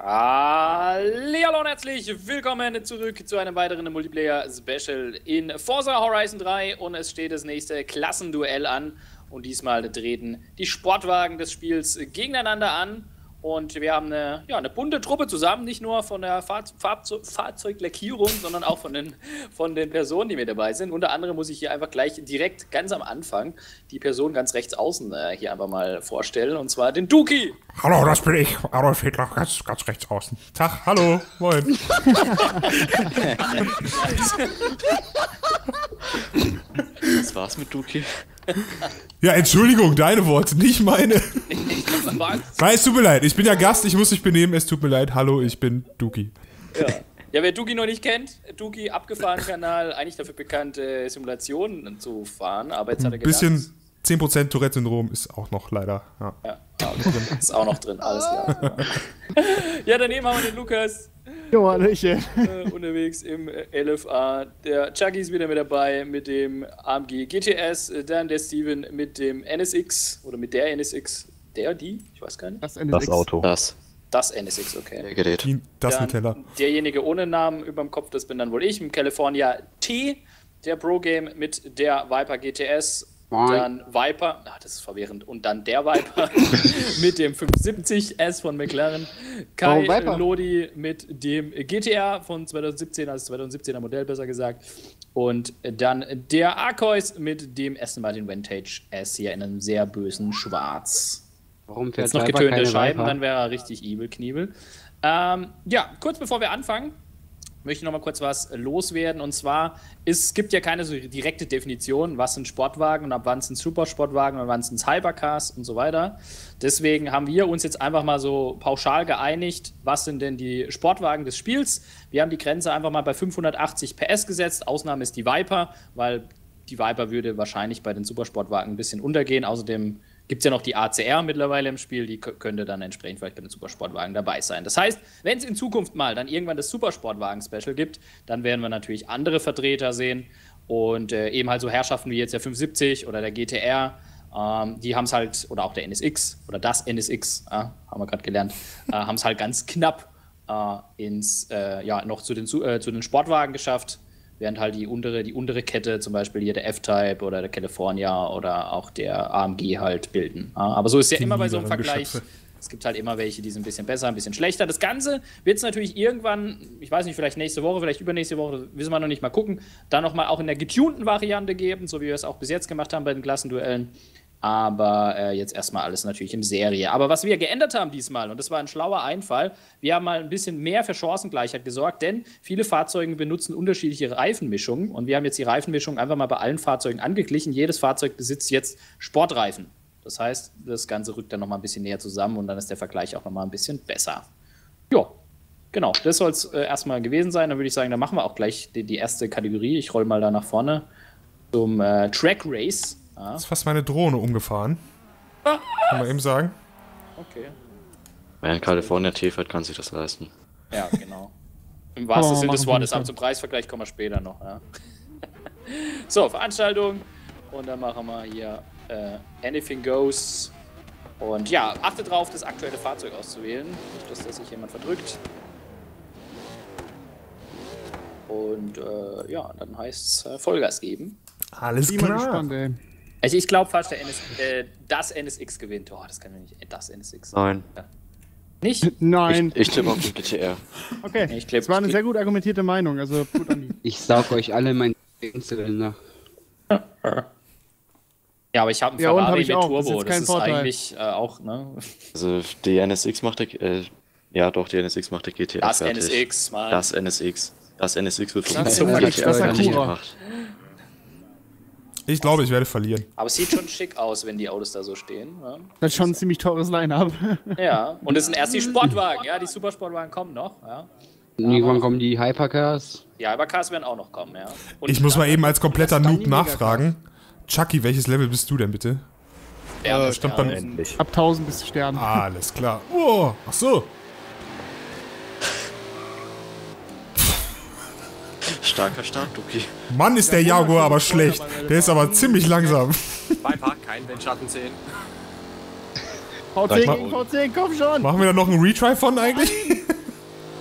Hallihallo und herzlich willkommen zurück zu einem weiteren Multiplayer-Special in Forza Horizon 3 und es steht das nächste Klassenduell an und diesmal treten die Sportwagen des Spiels gegeneinander an und wir haben eine bunte Truppe zusammen, nicht nur von der Fahrzeuglackierung, sondern auch von den Personen, die mit dabei sind. Unter anderem muss ich hier einfach gleich direkt ganz am Anfang die Person ganz rechts außen hier einfach mal vorstellen, und zwar den Duki. Hallo, das bin ich, Adolf Hitler, ganz rechts außen. Tag, hallo, moin. Was war's mit Duki? Ja, Entschuldigung, deine Worte, nicht meine. Nein, es tut mir leid, ich bin ja Gast, ich muss mich benehmen, es tut mir leid. Hallo, ich bin Duki. Ja, wer Duki noch nicht kennt, Duki, Abgefahren-Kanal, eigentlich dafür bekannt, Simulationen zu fahren, aber jetzt hat er gedacht... Ein bisschen 10% Tourette-Syndrom ist auch noch leider, ja. Ist auch noch drin, alles klar. Ja, daneben haben wir den Lukas. Jo, Hallöchen. Unterwegs im LFA. Der Chucky ist wieder mit dabei mit dem AMG GTS. Dann der Steven mit dem NSX oder mit der NSX. Die? Ich weiß gar nicht. Das NSX. Das Auto. Das NSX, okay. Der Gerät. Das Nutella. Derjenige ohne Namen überm Kopf, das bin dann wohl ich. Im California T. Der Pro Game mit der Viper GTS. Dann Viper, das ist verwirrend, und dann der Viper mit dem 570S von McLaren, Kai Lodi mit dem GTR von 2017, also 2017er Modell besser gesagt, und dann der Arceus mit dem Aston Martin Vantage S hier in einem sehr bösen Schwarz. Warum fährt jetzt noch getönte Scheiben, Viper? Dann wäre er richtig evil, Kniebel. Ja, kurz bevor wir anfangen, möchte ich noch mal kurz was loswerden, und zwar, es gibt ja keine so direkte Definition, was sind Sportwagen und ab wann sind Supersportwagen und wann sind es Hypercars und so weiter. Deswegen haben wir uns jetzt einfach mal so pauschal geeinigt, was sind denn die Sportwagen des Spiels. Wir haben die Grenze einfach mal bei 580 PS gesetzt, Ausnahme ist die Viper, weil die Viper würde wahrscheinlich bei den Supersportwagen ein bisschen untergehen. Außerdem gibt es ja noch die ACR mittlerweile im Spiel, die könnte dann entsprechend vielleicht bei den Supersportwagen dabei sein. Das heißt, wenn es in Zukunft mal dann irgendwann das Supersportwagen-Special gibt, dann werden wir natürlich andere Vertreter sehen und eben halt so Herrschaften wie jetzt der 570 oder der GTR, die haben es halt, oder auch der NSX oder das NSX, haben wir gerade gelernt, haben es halt ganz knapp noch zu den Sportwagen geschafft. Während halt die untere Kette, zum Beispiel hier der F-Type oder der California oder auch der AMG halt bilden. Aber so ist ja immer bei so einem Vergleich. Es gibt halt immer welche, die sind ein bisschen besser, ein bisschen schlechter. Das Ganze wird es natürlich irgendwann, ich weiß nicht, vielleicht nächste Woche, vielleicht übernächste Woche, wissen wir noch nicht, mal gucken, dann nochmal auch in der getunten Variante geben, so wie wir es auch bis jetzt gemacht haben bei den Klassenduellen. Aber jetzt erstmal alles natürlich in Serie. Aber was wir geändert haben diesmal, und das war ein schlauer Einfall, wir haben mal ein bisschen mehr für Chancengleichheit gesorgt, denn viele Fahrzeuge benutzen unterschiedliche Reifenmischungen und wir haben jetzt die Reifenmischung einfach mal bei allen Fahrzeugen angeglichen. Jedes Fahrzeug besitzt jetzt Sportreifen. Das heißt, das Ganze rückt dann nochmal ein bisschen näher zusammen und dann ist der Vergleich auch nochmal ein bisschen besser. Ja, genau, das soll es erstmal gewesen sein. Dann würde ich sagen, dann machen wir auch gleich die erste Kategorie. Ich roll mal da nach vorne zum Track Race. Das ist fast meine Drohne umgefahren. Kann man eben sagen. Okay. Wer in Kalifornien T fährt, kann sich das leisten. Ja, genau. Im wahrsten Sinne des Wortes. Aber zum Preisvergleich kommen wir später noch. Ja. So, Veranstaltung. Und dann machen wir hier Anything Goes. Und ja, achtet drauf, das aktuelle Fahrzeug auszuwählen. Nicht, dass sich jemand verdrückt. Und ja, dann heißt es Vollgas geben. Alles klar. Gespannt, ey. Also ich glaube fast, das NSX gewinnt. Oh, das kann ja nicht. Das NSX. Nein. Ja. Nicht? Nein. Ich tippe auf den GTR. Okay, Ich glaub, das war eine sehr gut argumentierte Meinung, also gut an die. Ich saug euch alle mein Zylinder. Ja, aber ich habe einen Ja, und Ferrari hab ich mit auch. Turbo. Das ist jetzt kein Das ist Vorteil. eigentlich auch, ne? Also die NSX macht der, ja doch, die NSX macht der GTR Das fertig. NSX, Mann. Das NSX. Das NSX wird Das vom ist GTR das fertig Acura. gemacht. Ich glaube, ich werde verlieren. Aber es sieht schon schick aus, wenn die Autos da so stehen. Ja, Das ist schon ein ziemlich teures Line-Up. ja. Und es sind erst die Sportwagen. Ja, die Supersportwagen kommen noch. Ja. Irgendwann kommen die Hypercars. Die Hypercars werden auch noch kommen, ja. Und Ich muss mal dann- eben als kompletter dann Noob die nachfragen. Chucky, welches Level bist du denn bitte? Ja, stand ja. beim- Ab 1000 bis Sternen. Alles klar. Oh, ach so. Starker Start, Duki. Mann, ist der Jaguar aber schlecht. Der ist aber ziemlich langsam. Viper, kein Windschatten sehen. V10 gegen V10, komm schon! Machen wir da noch einen Retry von eigentlich?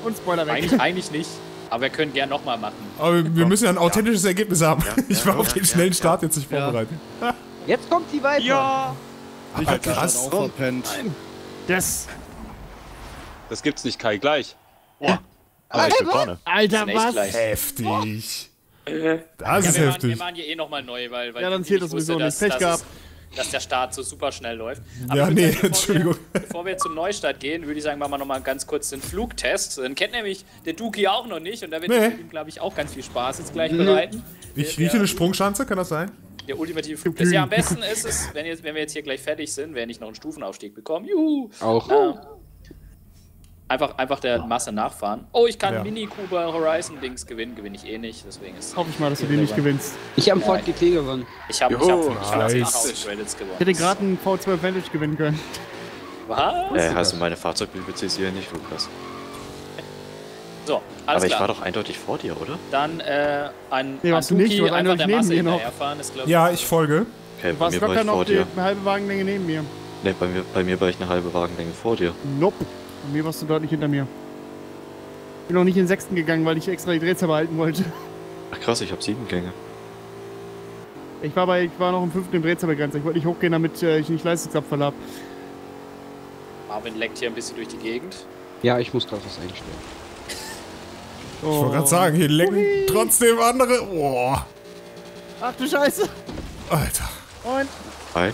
Und Spoiler weg. Eigentlich nicht. Aber wir können gern nochmal machen. Aber wir müssen ja ein authentisches Ergebnis haben. Ich war auf den schnellen Start jetzt nicht vorbereitet. Jetzt kommt die Viper. Ja! Ich hab krass. verpennt. Das. Das gibt's nicht, Kai, gleich. Aber ich bin vorne. Alter, echt was? gleich. Heftig. Das ist Wir heftig. machen hier eh nochmal neu, weil Ja, dann ich zählt das wusste, sowieso nicht. Pech gehabt. dass der Start so super schnell läuft. Ja, ich würd nee, sagen, Entschuldigung. Bevor wir zum Neustart gehen, würde ich sagen, machen wir nochmal ganz kurz den Flugtest. Den kennt nämlich der Duki auch noch nicht und da wird ihm, glaube ich, auch ganz viel Spaß jetzt gleich bereiten. Ich rieche eine Sprungschanze, kann das sein? Der ultimative Flugtest. Ja, am besten ist es, wenn wir jetzt hier gleich fertig sind, wenn ich noch einen Stufenaufstieg bekomme. Juhu! Auch. Einfach der Masse nachfahren. Oh, ich kann Ja. Mini Cooper Horizon Dings gewinnen. Gewinne ich eh nicht, deswegen ist. Hoffe ich mal, dass du den nicht gewinnst. Ich habe Ford GT gewonnen. Ich habe nice. Credits gewonnen. Ich hätte gerade einen V12 Vantage gewinnen können. Was? Hast du meine Fahrzeugbibliothek hier nicht, Lukas? So, alles Aber ich klar. war doch eindeutig vor dir, oder? Dann ein Nee, warst du nicht, du warst einfach der eindeutig Masse neben mir noch. hinterherfahren, ist glaube Ja, ich folge. Okay, Du bei warst mir war locker ich noch vor die dir. halbe Wagenlänge neben mir. Ne, bei mir war ich eine halbe Wagenlänge vor dir. Nope. Bei mir warst du deutlich hinter mir. Bin noch nicht in den 6. gegangen, weil ich extra die Drehzahl behalten wollte. Ach krass, ich habe 7 Gänge. Ich war noch im 5. im Drehzahlbegrenzer. Ich wollte nicht hochgehen, damit ich nicht Leistungsabfall habe. Marvin leckt hier ein bisschen durch die Gegend. Ja, ich muss gerade was einstellen. Ich wollte gerade sagen, hier lenken trotzdem andere. Boah. Ach du Scheiße. Alter. Und. Hi.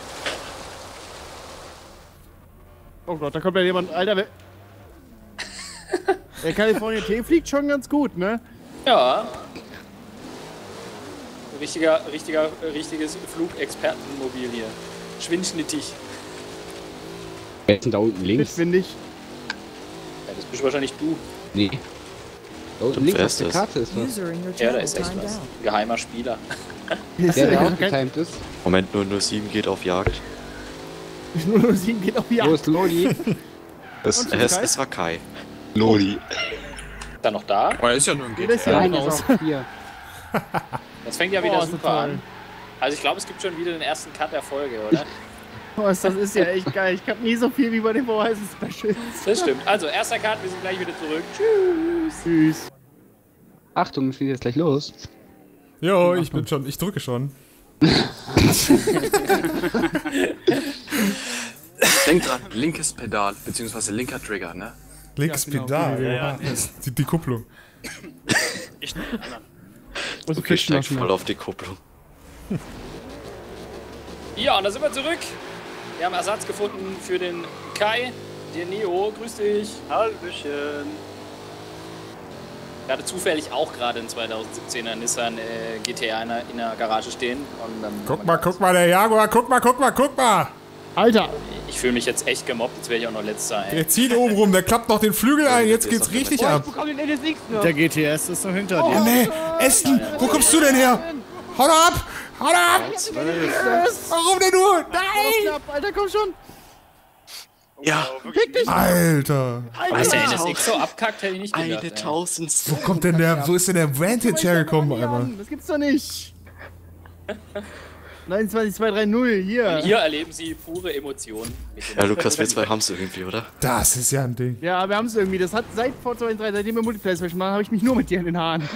Oh Gott, da kommt ja jemand. Alter, der California T fliegt schon ganz gut, ne? Ja. Richtiges Flugexpertenmobil hier. Schwindschnittig. Wer ist denn da unten links? Finde ich. Ja, das bist wahrscheinlich du. Nee. Da unten Du links auf fährst der es. Karte ist was. User in your Ja, da channel ist echt timed was. out. Ein geheimer Spieler. Der auch getimed ist. Moment, 007 geht auf Jagd. 007 geht auf die Wo Jagd. ist Lodi? Es war Kai. Loli. Dann noch da. Oh, er ist ja nur ein Der ist GTA. ja Nein, auch ist raus. auch hier. Das fängt ja Oh, wieder ist das super toll. an. Also ich glaube, es gibt schon wieder den ersten Cut der Folge, oder? Das ist ja echt geil. Ich hab nie so viel wie bei den Horizon Specials. Das stimmt. Also, erster Cut, wir sind gleich wieder zurück. Tschüss. Süß. Achtung, es geht jetzt gleich los. Jo, ich drücke schon. Denk dran, linkes Pedal, beziehungsweise linker Trigger, ne? Linkes Ja, genau. Pedal. Ja, Das ist die Kupplung. Okay, steigt voll auf die Kupplung. Ja, und da sind wir zurück. Wir haben Ersatz gefunden für den Kai, den Neo. Grüß dich. Hallöchen. Gerade zufällig auch gerade in 2017er Nissan GTR in der Garage stehen. Und dann Guck mal, der Jaguar. Guck mal. Alter. Ich fühle mich jetzt echt gemobbt, jetzt werde ich auch noch letzter. Ey. Der zieht oben rum, der klappt noch den Flügel ein. Jetzt geht's richtig ab. bekomme den NSX noch. Der GTS ist noch hinter Oh dir. ne, Aston, wo kommst du denn her? Hau doch ab! Warum denn nur? Nein! Alter, komm schon. Ja, Alter. Dass der NSX so abkackt, hätte ich nicht gedacht. eine Tausendstel. Wo ist denn der Vantage hergekommen, einmal? Das gibt's doch nicht. 29230 hier. Hier erleben Sie pure Emotionen. mit dem- Ja, Lukas, wir zwei haben's irgendwie, oder? Das ist ja ein Ding. Ja, wir haben es irgendwie. Das hat seit Forza 3, seitdem wir Multiplayer Special machen, habe ich mich nur mit dir in den Haaren.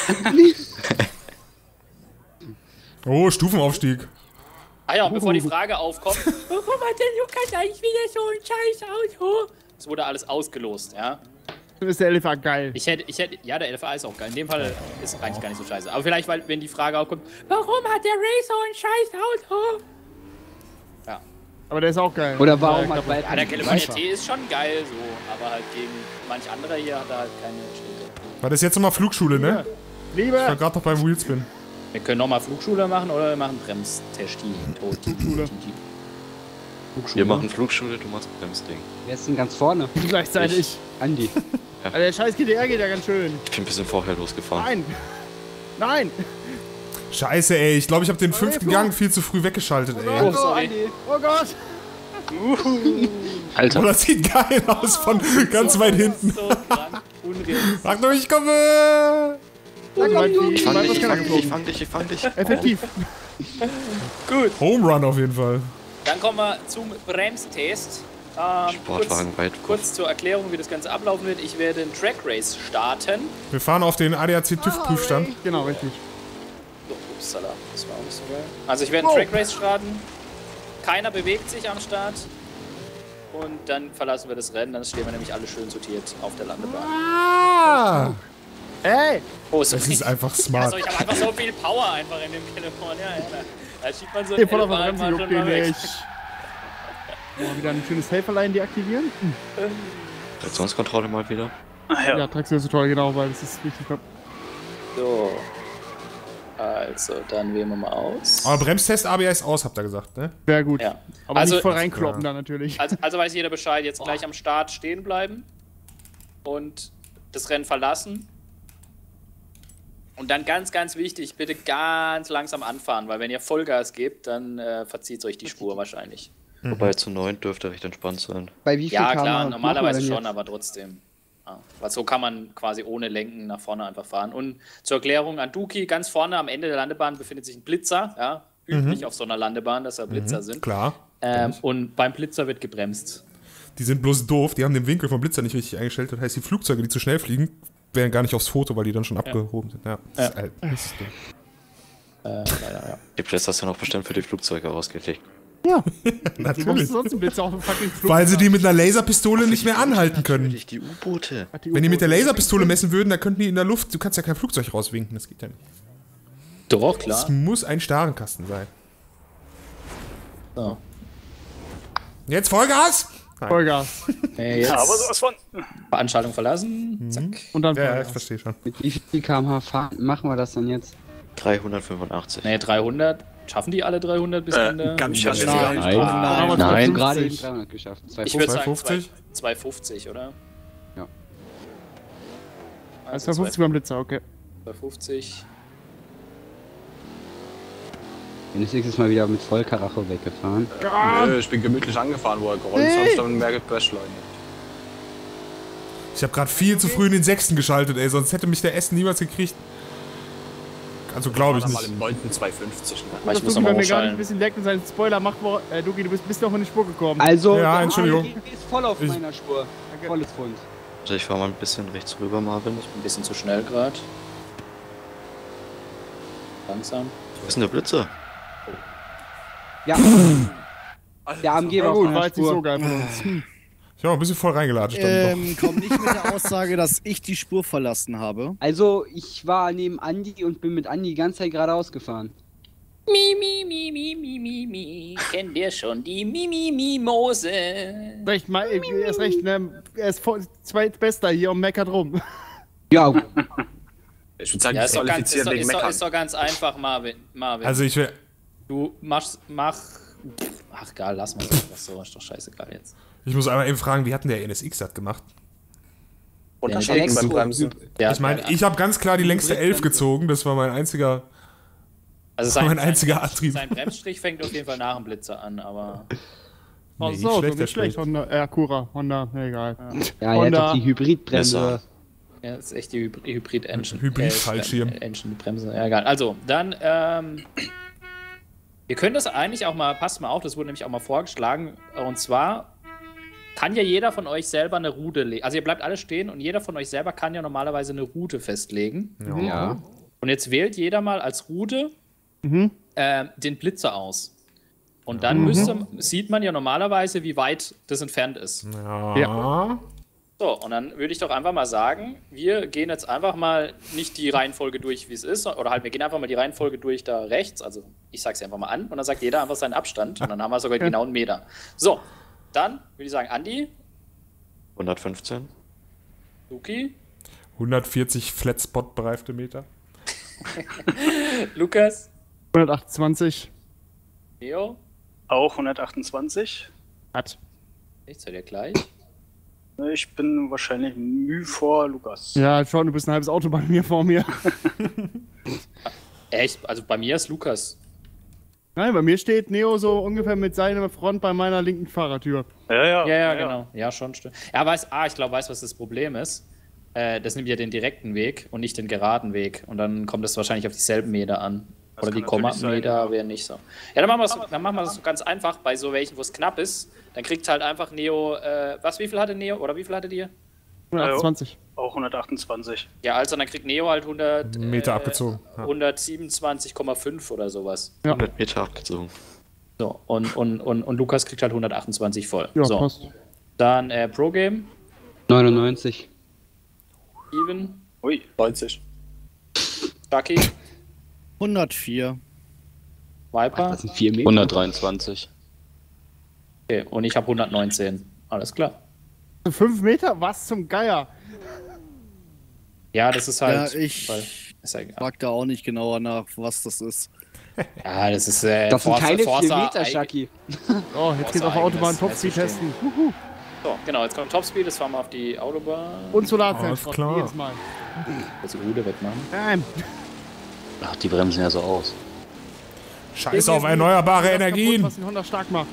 Oh, Stufenaufstieg. Ah ja, und bevor die Frage aufkommt, warum hat der Lukas eigentlich wieder so ein scheiß Auto? Es wurde alles ausgelost, ja. Dann ist der LFA geil. Ich hätte, ja, der LFA ist auch geil. In dem Fall ist es eigentlich gar nicht so scheiße. Aber vielleicht, weil, wenn die Frage aufkommt, warum hat der Ray so ein scheiß Auto? Ja. Aber der ist auch geil. Oder warum Ja, hat Viper Ja, der California T ist schon geil so, aber halt gegen manch anderer hier hat er halt keine Schnitte. War das jetzt nochmal Flugschule, ne? Ich war Liebe. gerade noch beim Wheelspin. Wir können nochmal Flugschule machen oder wir machen Bremstest. Flugschule. Wir machen Flugschule, du machst Bremsding. Wer ist denn ganz vorne? Gleichzeitig. Andi. Alter, der scheiß GTR geht ja ganz schön. Ich bin ein bisschen vorher losgefahren. Nein. Nein. Scheiße, ey. Ich glaube, ich habe den 5. Gang viel zu früh weggeschaltet, ey. Oh, sorry. Andi. Oh Gott. Alter. Oh, das sieht geil aus von ganz weit hinten. So krank, unrealistisch. Sag doch, ich komme! Ich fang dich. Effektiv. Gut, Home Run auf jeden Fall. dann kommen wir zum Bremstest. Sportwagen weit. Kurz zur Erklärung, wie das Ganze ablaufen wird. Ich werde einen Track Race starten. Wir fahren auf den ADAC TÜV-Prüfstand. Genau, richtig. So, upsala, das war auch nicht so geil. Also ich werde einen Track Race starten. Keiner bewegt sich am Start. Und dann verlassen wir das Rennen. Dann stehen wir nämlich alle schön sortiert auf der Landebahn. Ah! Hey! Oh, so Das ist einfach smart. Also ich habe einfach so viel Power einfach in dem Telefon. Ja. Da schiebt man so Hier voll auf der Elfbahn Bremse, schon mal weg. Mal wieder ein schönes Helferlein deaktivieren. Traktionskontrolle mal wieder. Ja, Traktionskontrolle, genau, weil das ist wichtig. So. Also, dann wählen wir mal aus. Aber Bremstest ABS aus, habt ihr gesagt, ne? Sehr gut. Ja. Aber Also- nicht voll reinkloppen da natürlich. Also weiß jeder Bescheid, jetzt gleich am Start stehen bleiben und das Rennen verlassen. Und dann ganz, ganz wichtig, bitte ganz langsam anfahren, weil wenn ihr Vollgas gebt, dann verzieht euch die Spur wahrscheinlich. Wobei zu 9 dürfte recht entspannt sein. Bei wie viel Ja, km/h klar, machen wir normalerweise denn schon, jetzt? aber trotzdem. Ja. Weil so kann man quasi ohne Lenken nach vorne einfach fahren. Und zur Erklärung an Duki, ganz vorne am Ende der Landebahn befindet sich ein Blitzer. Ja? Üblich auf so einer Landebahn, dass da Blitzer sind. Klar. Und beim Blitzer wird gebremst. Die sind bloß doof, die haben den Winkel vom Blitzer nicht richtig eingestellt. Das heißt, die Flugzeuge, die zu schnell fliegen, wären gar nicht aufs Foto, weil die dann schon abgehoben sind. Ja. Das ist halt Mist. Leider, ja. Die Plätze hast du ja noch bestimmt für die Flugzeuge ausgelegt. Ja. Du machst Natürlich. sonst einen Blitz auf dem fucking Flug. Weil sie die mit einer Laserpistole nicht mehr anhalten können. Natürlich, die U-Boote. Wenn die mit der Laserpistole messen würden, dann könnten die in der Luft, du kannst ja kein Flugzeug rauswinken, das geht ja nicht. Doch, Es klar. muss ein Starrenkasten sein. So. Jetzt Vollgas! Vollgas. Jetzt Aber sowas von. Veranstaltung verlassen. Zack. Und dann Ja, ich Vollgas. verstehe schon. Mit wie viel km/h machen wir das dann jetzt? 385. Nee, 300. Schaffen die alle 300 bis Ende? Ganz schön. Nein. Nein, Nein. gerade eben 300 geschafft. Ich würde sagen 250? 250, oder? Ja. Also 250 beim Blitzer, okay. 250. Bin ich nächstes Mal wieder mit Vollkaracho weggefahren. Nö, ich bin gemütlich angefahren, wo er gerollt ist, hab ich dann mehr beschleunigt. Ich habe gerade viel zu früh in den 6. geschaltet, ey, sonst hätte mich der Essen niemals gekriegt. Also glaube ich Dann mal nicht. im 9. 250. Ne? Aber ich Das muss Duki nochmal bei mir gar nicht ein hochschalten. bisschen leckt und sein Spoiler macht, Duki, du bist noch von die Spur gekommen. Also, Ja, der Entschuldigung. AMG ist voll auf Ich- meiner Spur. Volles Pfund. Also ich fahr mal ein bisschen rechts rüber, Marvin. Ein bisschen zu schnell gerade. Langsam. Wo ist denn der Blitzer? Ja. Der AMG war auf gut, meiner war jetzt nicht so Spur. geil von uns. Ich habe auch ein bisschen voll reingelatscht. Dann doch. Komm nicht mit der Aussage, dass ich die Spur verlassen habe. Also, ich war neben Andi und bin mit Andi die ganze Zeit geradeaus gefahren. Mi. Kennt ihr schon die Mimose? Recht, er ist recht, ne? Er ist zweitbester hier und meckert rum. Ja, Ich würde sagen, Ja, ist doch, ganz, disqualifiziert wegen Meckern. ist doch ganz einfach, Marvin. Also ich will. Du mach. Ach, egal, lass mal das so. Ist doch scheißegal jetzt. Ich muss einmal eben fragen, wie hat denn der NSX das gemacht? Unterschalten beim Bremsen. Ja, Ich meine, ich habe ganz klar die längste 11 gezogen, das war mein einziger. also mein einziger Antrieb. Sein Bremsstrich fängt auf jeden Fall nach dem Blitzer an, aber. Oh, Nee, so, schlechter nicht schlecht. Honda, Acura, Honda, egal. ja, er Honda. hat doch die Hybridbremse. Ja, das ist echt die Hybrid-Engine. Hybrid-Fallschirm. Engine-Bremse, ja, egal. Also, dann, wir können das eigentlich auch mal, passt mal auf, das wurde nämlich auch mal vorgeschlagen, und zwar kann ja jeder von euch selber eine Route legen. Also ihr bleibt alle stehen und jeder von euch selber kann ja normalerweise eine Route festlegen. Ja. Und jetzt wählt jeder mal als Route den Blitzer aus. Und dann sieht man ja normalerweise, wie weit das entfernt ist. Ja. So, und dann würde ich doch einfach mal sagen, wir gehen jetzt einfach mal nicht die Reihenfolge durch, wie es ist, oder halt, wir gehen einfach mal die Reihenfolge durch da rechts, also ich sag's einfach mal an, und dann sagt jeder einfach seinen Abstand, und dann haben wir sogar genau einen Meter. So, dann würde ich sagen, Andi, 115. Luki, 140 Flatspot bereifte Meter. Lukas, 128. Leo, Auch 128. Hat. ich zu dir gleich. Ich bin wahrscheinlich Mühe vor Lukas. Ja, schon, du bist ein halbes Auto bei mir vor mir. Echt? Also bei mir ist Lukas. Nein, bei mir steht Neo so ungefähr mit seiner Front bei meiner linken Fahrertür. Ja, genau. Ja, schon, stimmt. Ja, ich glaube, was das Problem ist. Das nimmt ja den direkten Weg und nicht den geraden Weg. Und dann kommt das wahrscheinlich auf dieselben Meter an. Oder die Komma-Meter wären nicht so. Ja, dann machen wir das so ganz einfach. Bei so welchen, wo es knapp ist, dann kriegt halt einfach Neo, wie viel hatte Neo? Oder wie viel hattet ihr? 128. Auch 128. Ja, also dann kriegt Neo halt 100 Meter abgezogen. Ja. 127,5 oder sowas. Ja. 100 Meter abgezogen. So, und Lukas kriegt halt 128 voll. Ja, so. passt. Dann Pro-Game. 99. Steven. Ui, 90. Chucky. 104. Viper. Das sind 4 Meter. 123. Okay, und ich habe 119. Alles klar. 5 Meter? Was zum Geier? Ja, das ist halt. Ja, ich frag da auch nicht genauer nach, was das ist. Ja, das ist. Das sind keine 4 Forza Meter, Chucky. Oh, jetzt geht's auf der Autobahn Topspeed testen. So, genau, jetzt kommt Topspeed, das fahren wir auf die Autobahn. Und Solarzellen. Alles klar. Jedes Mal. Jetzt die Rude wegmachen. Ach, die bremsen ja so aus. Scheiß auf erneuerbare Energien. Kaputt, was den Honda stark macht.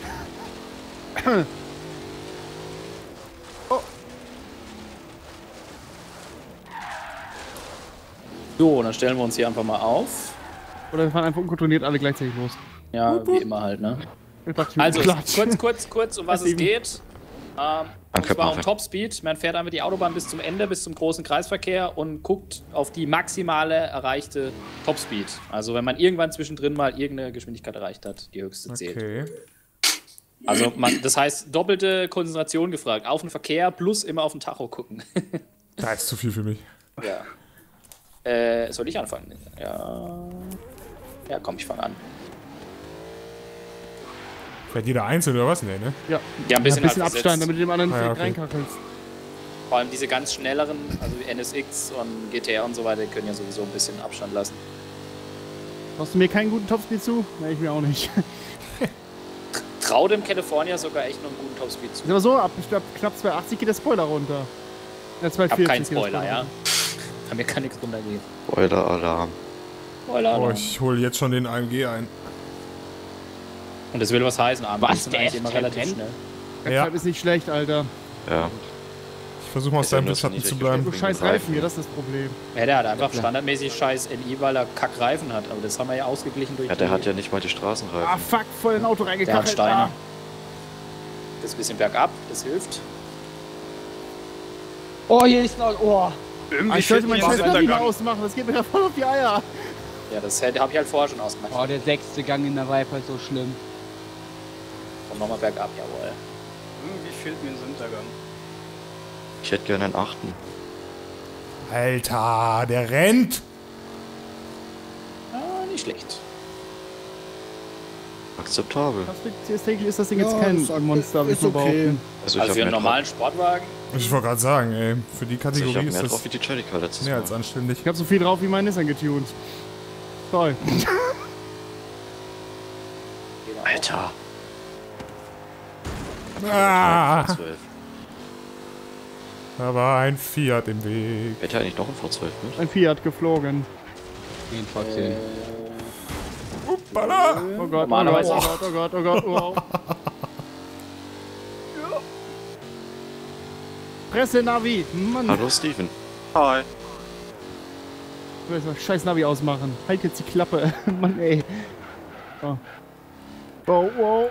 So, dann stellen wir uns hier einfach mal auf. Oder wir fahren einfach unkontrolliert alle gleichzeitig los. Ja, wie immer halt, ne? Ich Also, Klatsch. kurz, um was es geht. Und zwar um Topspeed. Man fährt einfach die Autobahn bis zum Ende, bis zum großen Kreisverkehr und guckt auf die maximale erreichte Topspeed. Also wenn man irgendwann zwischendrin mal irgendeine Geschwindigkeit erreicht hat, die höchste zählt. Okay. Also das heißt, doppelte Konzentration gefragt. Auf den Verkehr plus immer auf den Tacho gucken. Da ist zu viel für mich. Ja. Soll ich anfangen? Ja. Ja, komm, ich fange an. Fährt jeder einzeln oder was? Nee, ne? Ja, Ja, ein bisschen, Abstand, versetzt. damit du dem anderen Ah, ja, direkt okay. reinkackelst. Vor allem diese ganz schnelleren, also wie NSX und GTR und so weiter, können ja sowieso ein bisschen Abstand lassen. Brauchst du mir keinen guten Topspeed zu? Ne, ich mir auch nicht. Trau dem California sogar echt noch einen guten Topspeed zu. Ist aber so, ab knapp 280 geht der Spoiler runter. Ja, Ich hab 240 keinen geht der Spoiler, ja. runter. Kann mir gar nichts runtergehen. Spoiler-Alarm. Spoiler. Oh, ich hole jetzt schon den AMG ein. Und das will was heißen, aber Was, sind der eigentlich ist immer der relativ rennt? schnell. Der Ja. Treib ist nicht schlecht, Alter. Ja. Ich versuche mal aus Ist ja deinem nur Schatten so zu niedrig bleiben. Du Wegen scheiß den Reifen Reifen. hier, das ist das Problem. Ja, der hat einfach standardmäßig scheiß LI, weil er Kackreifen hat. Aber das haben wir ja ausgeglichen durch Ja, der hat ja nicht mal die Straßenreifen. Ah, fuck, voll in ein Auto der hat reingekachelt. Steine. Das ist ein bisschen bergab, das hilft. Oh, hier ist noch. Oh. Irgendwie Ich sollte fehlt mein mir scheiß dieser Navi mal Gang. ausmachen, das geht mir ja voll auf die Eier. Ja, das habe ich halt vorher schon ausgemacht. Oh, der 6. Gang in der Viper ist so schlimm. Komm nochmal bergab, jawohl. Irgendwie fehlt mir ein Hintergang. Ich hätte gerne einen 8. Alter, der rennt. Ah, nicht schlecht. Akzeptabel. Tatsächlich ist das Ding jetzt Ja, kein ist okay. Monster, würde ich Ist mal okay. behaupten. Also Also für einen mehr normalen Sportwagen. Ich wollte gerade sagen, ey, für die drauf, also ich Kategorie hab ist mehr das drauf wie die Jellica letztes mehr Mal. als anständig. Ich hab so viel drauf wie mein Nissan getuned. Toll. Alter. Ah, 12. da war ein Fiat im Weg. Hätte ja eigentlich noch ein V12 mit. Ein Fiat geflogen. Den trotzdem. Hoppala. Oh Gott, oh Gott, Normalerweise- oh Gott, oh Gott, oh Gott, oh. Presse Navi, Mann. Hallo Steven. Hi. Ich will das scheiß Navi ausmachen. Halt jetzt die Klappe. Mann, ey. Oh. Oh, wow.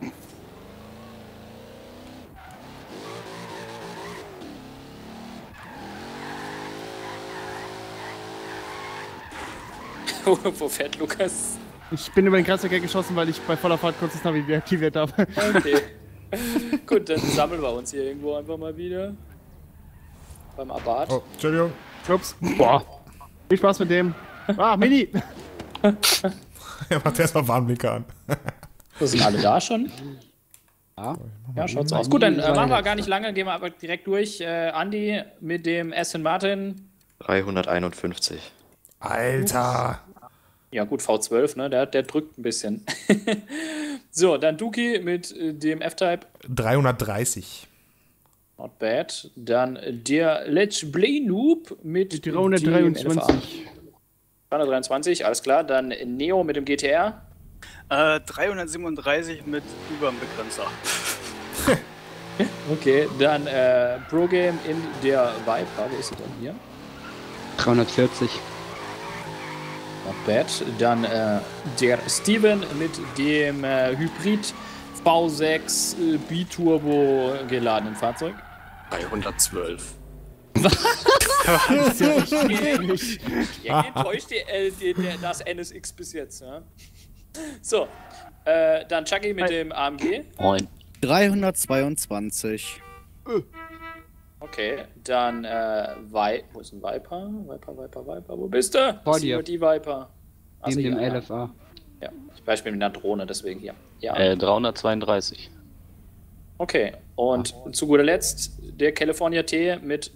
Wo fährt Lukas? Ich bin über den Kreisverkehr geschossen, weil ich bei voller Fahrt kurz das Navi deaktiviert habe. Okay. Gut, dann sammeln wir uns hier irgendwo einfach mal wieder. Beim Abarth. Oh, Entschuldigung. Ups. Boah. Viel Spaß mit dem. Ah, Mini. Er macht erstmal Warnblinker an. So, sind alle da schon? Ja. Ja, schaut so aus. Gut, dann machen wir gar nicht lange, gehen wir aber direkt durch. Andi mit dem Aston Martin. 351. Alter. Ja gut, V12, ne? Der drückt ein bisschen. So, dann Duki mit dem F-Type. 330. Not bad. Dann der Let's Play Noob mit dem 323. 323, alles klar. Dann Neo mit dem GTR. 337 mit überm Begrenzer. Okay, dann Pro Game in der Viper. Wo ist sie denn hier? 340. Not bad. Dann der Steven mit dem Hybrid V6 Biturbo geladenen Fahrzeug. 312. Das ist ja echt ähnlich. Ja, enttäuscht das NSX bis jetzt. Ja? So, dann Chucky mit dem AMG. 322. Okay, dann wo ist ein Viper? Viper, wo bist du? Vor dir. Die Viper. Also Neben dem ja. LFA. Ja, ich beispielsweise mit einer Drohne, deswegen hier. Ja. 332. Okay, und zu guter Letzt der California T mit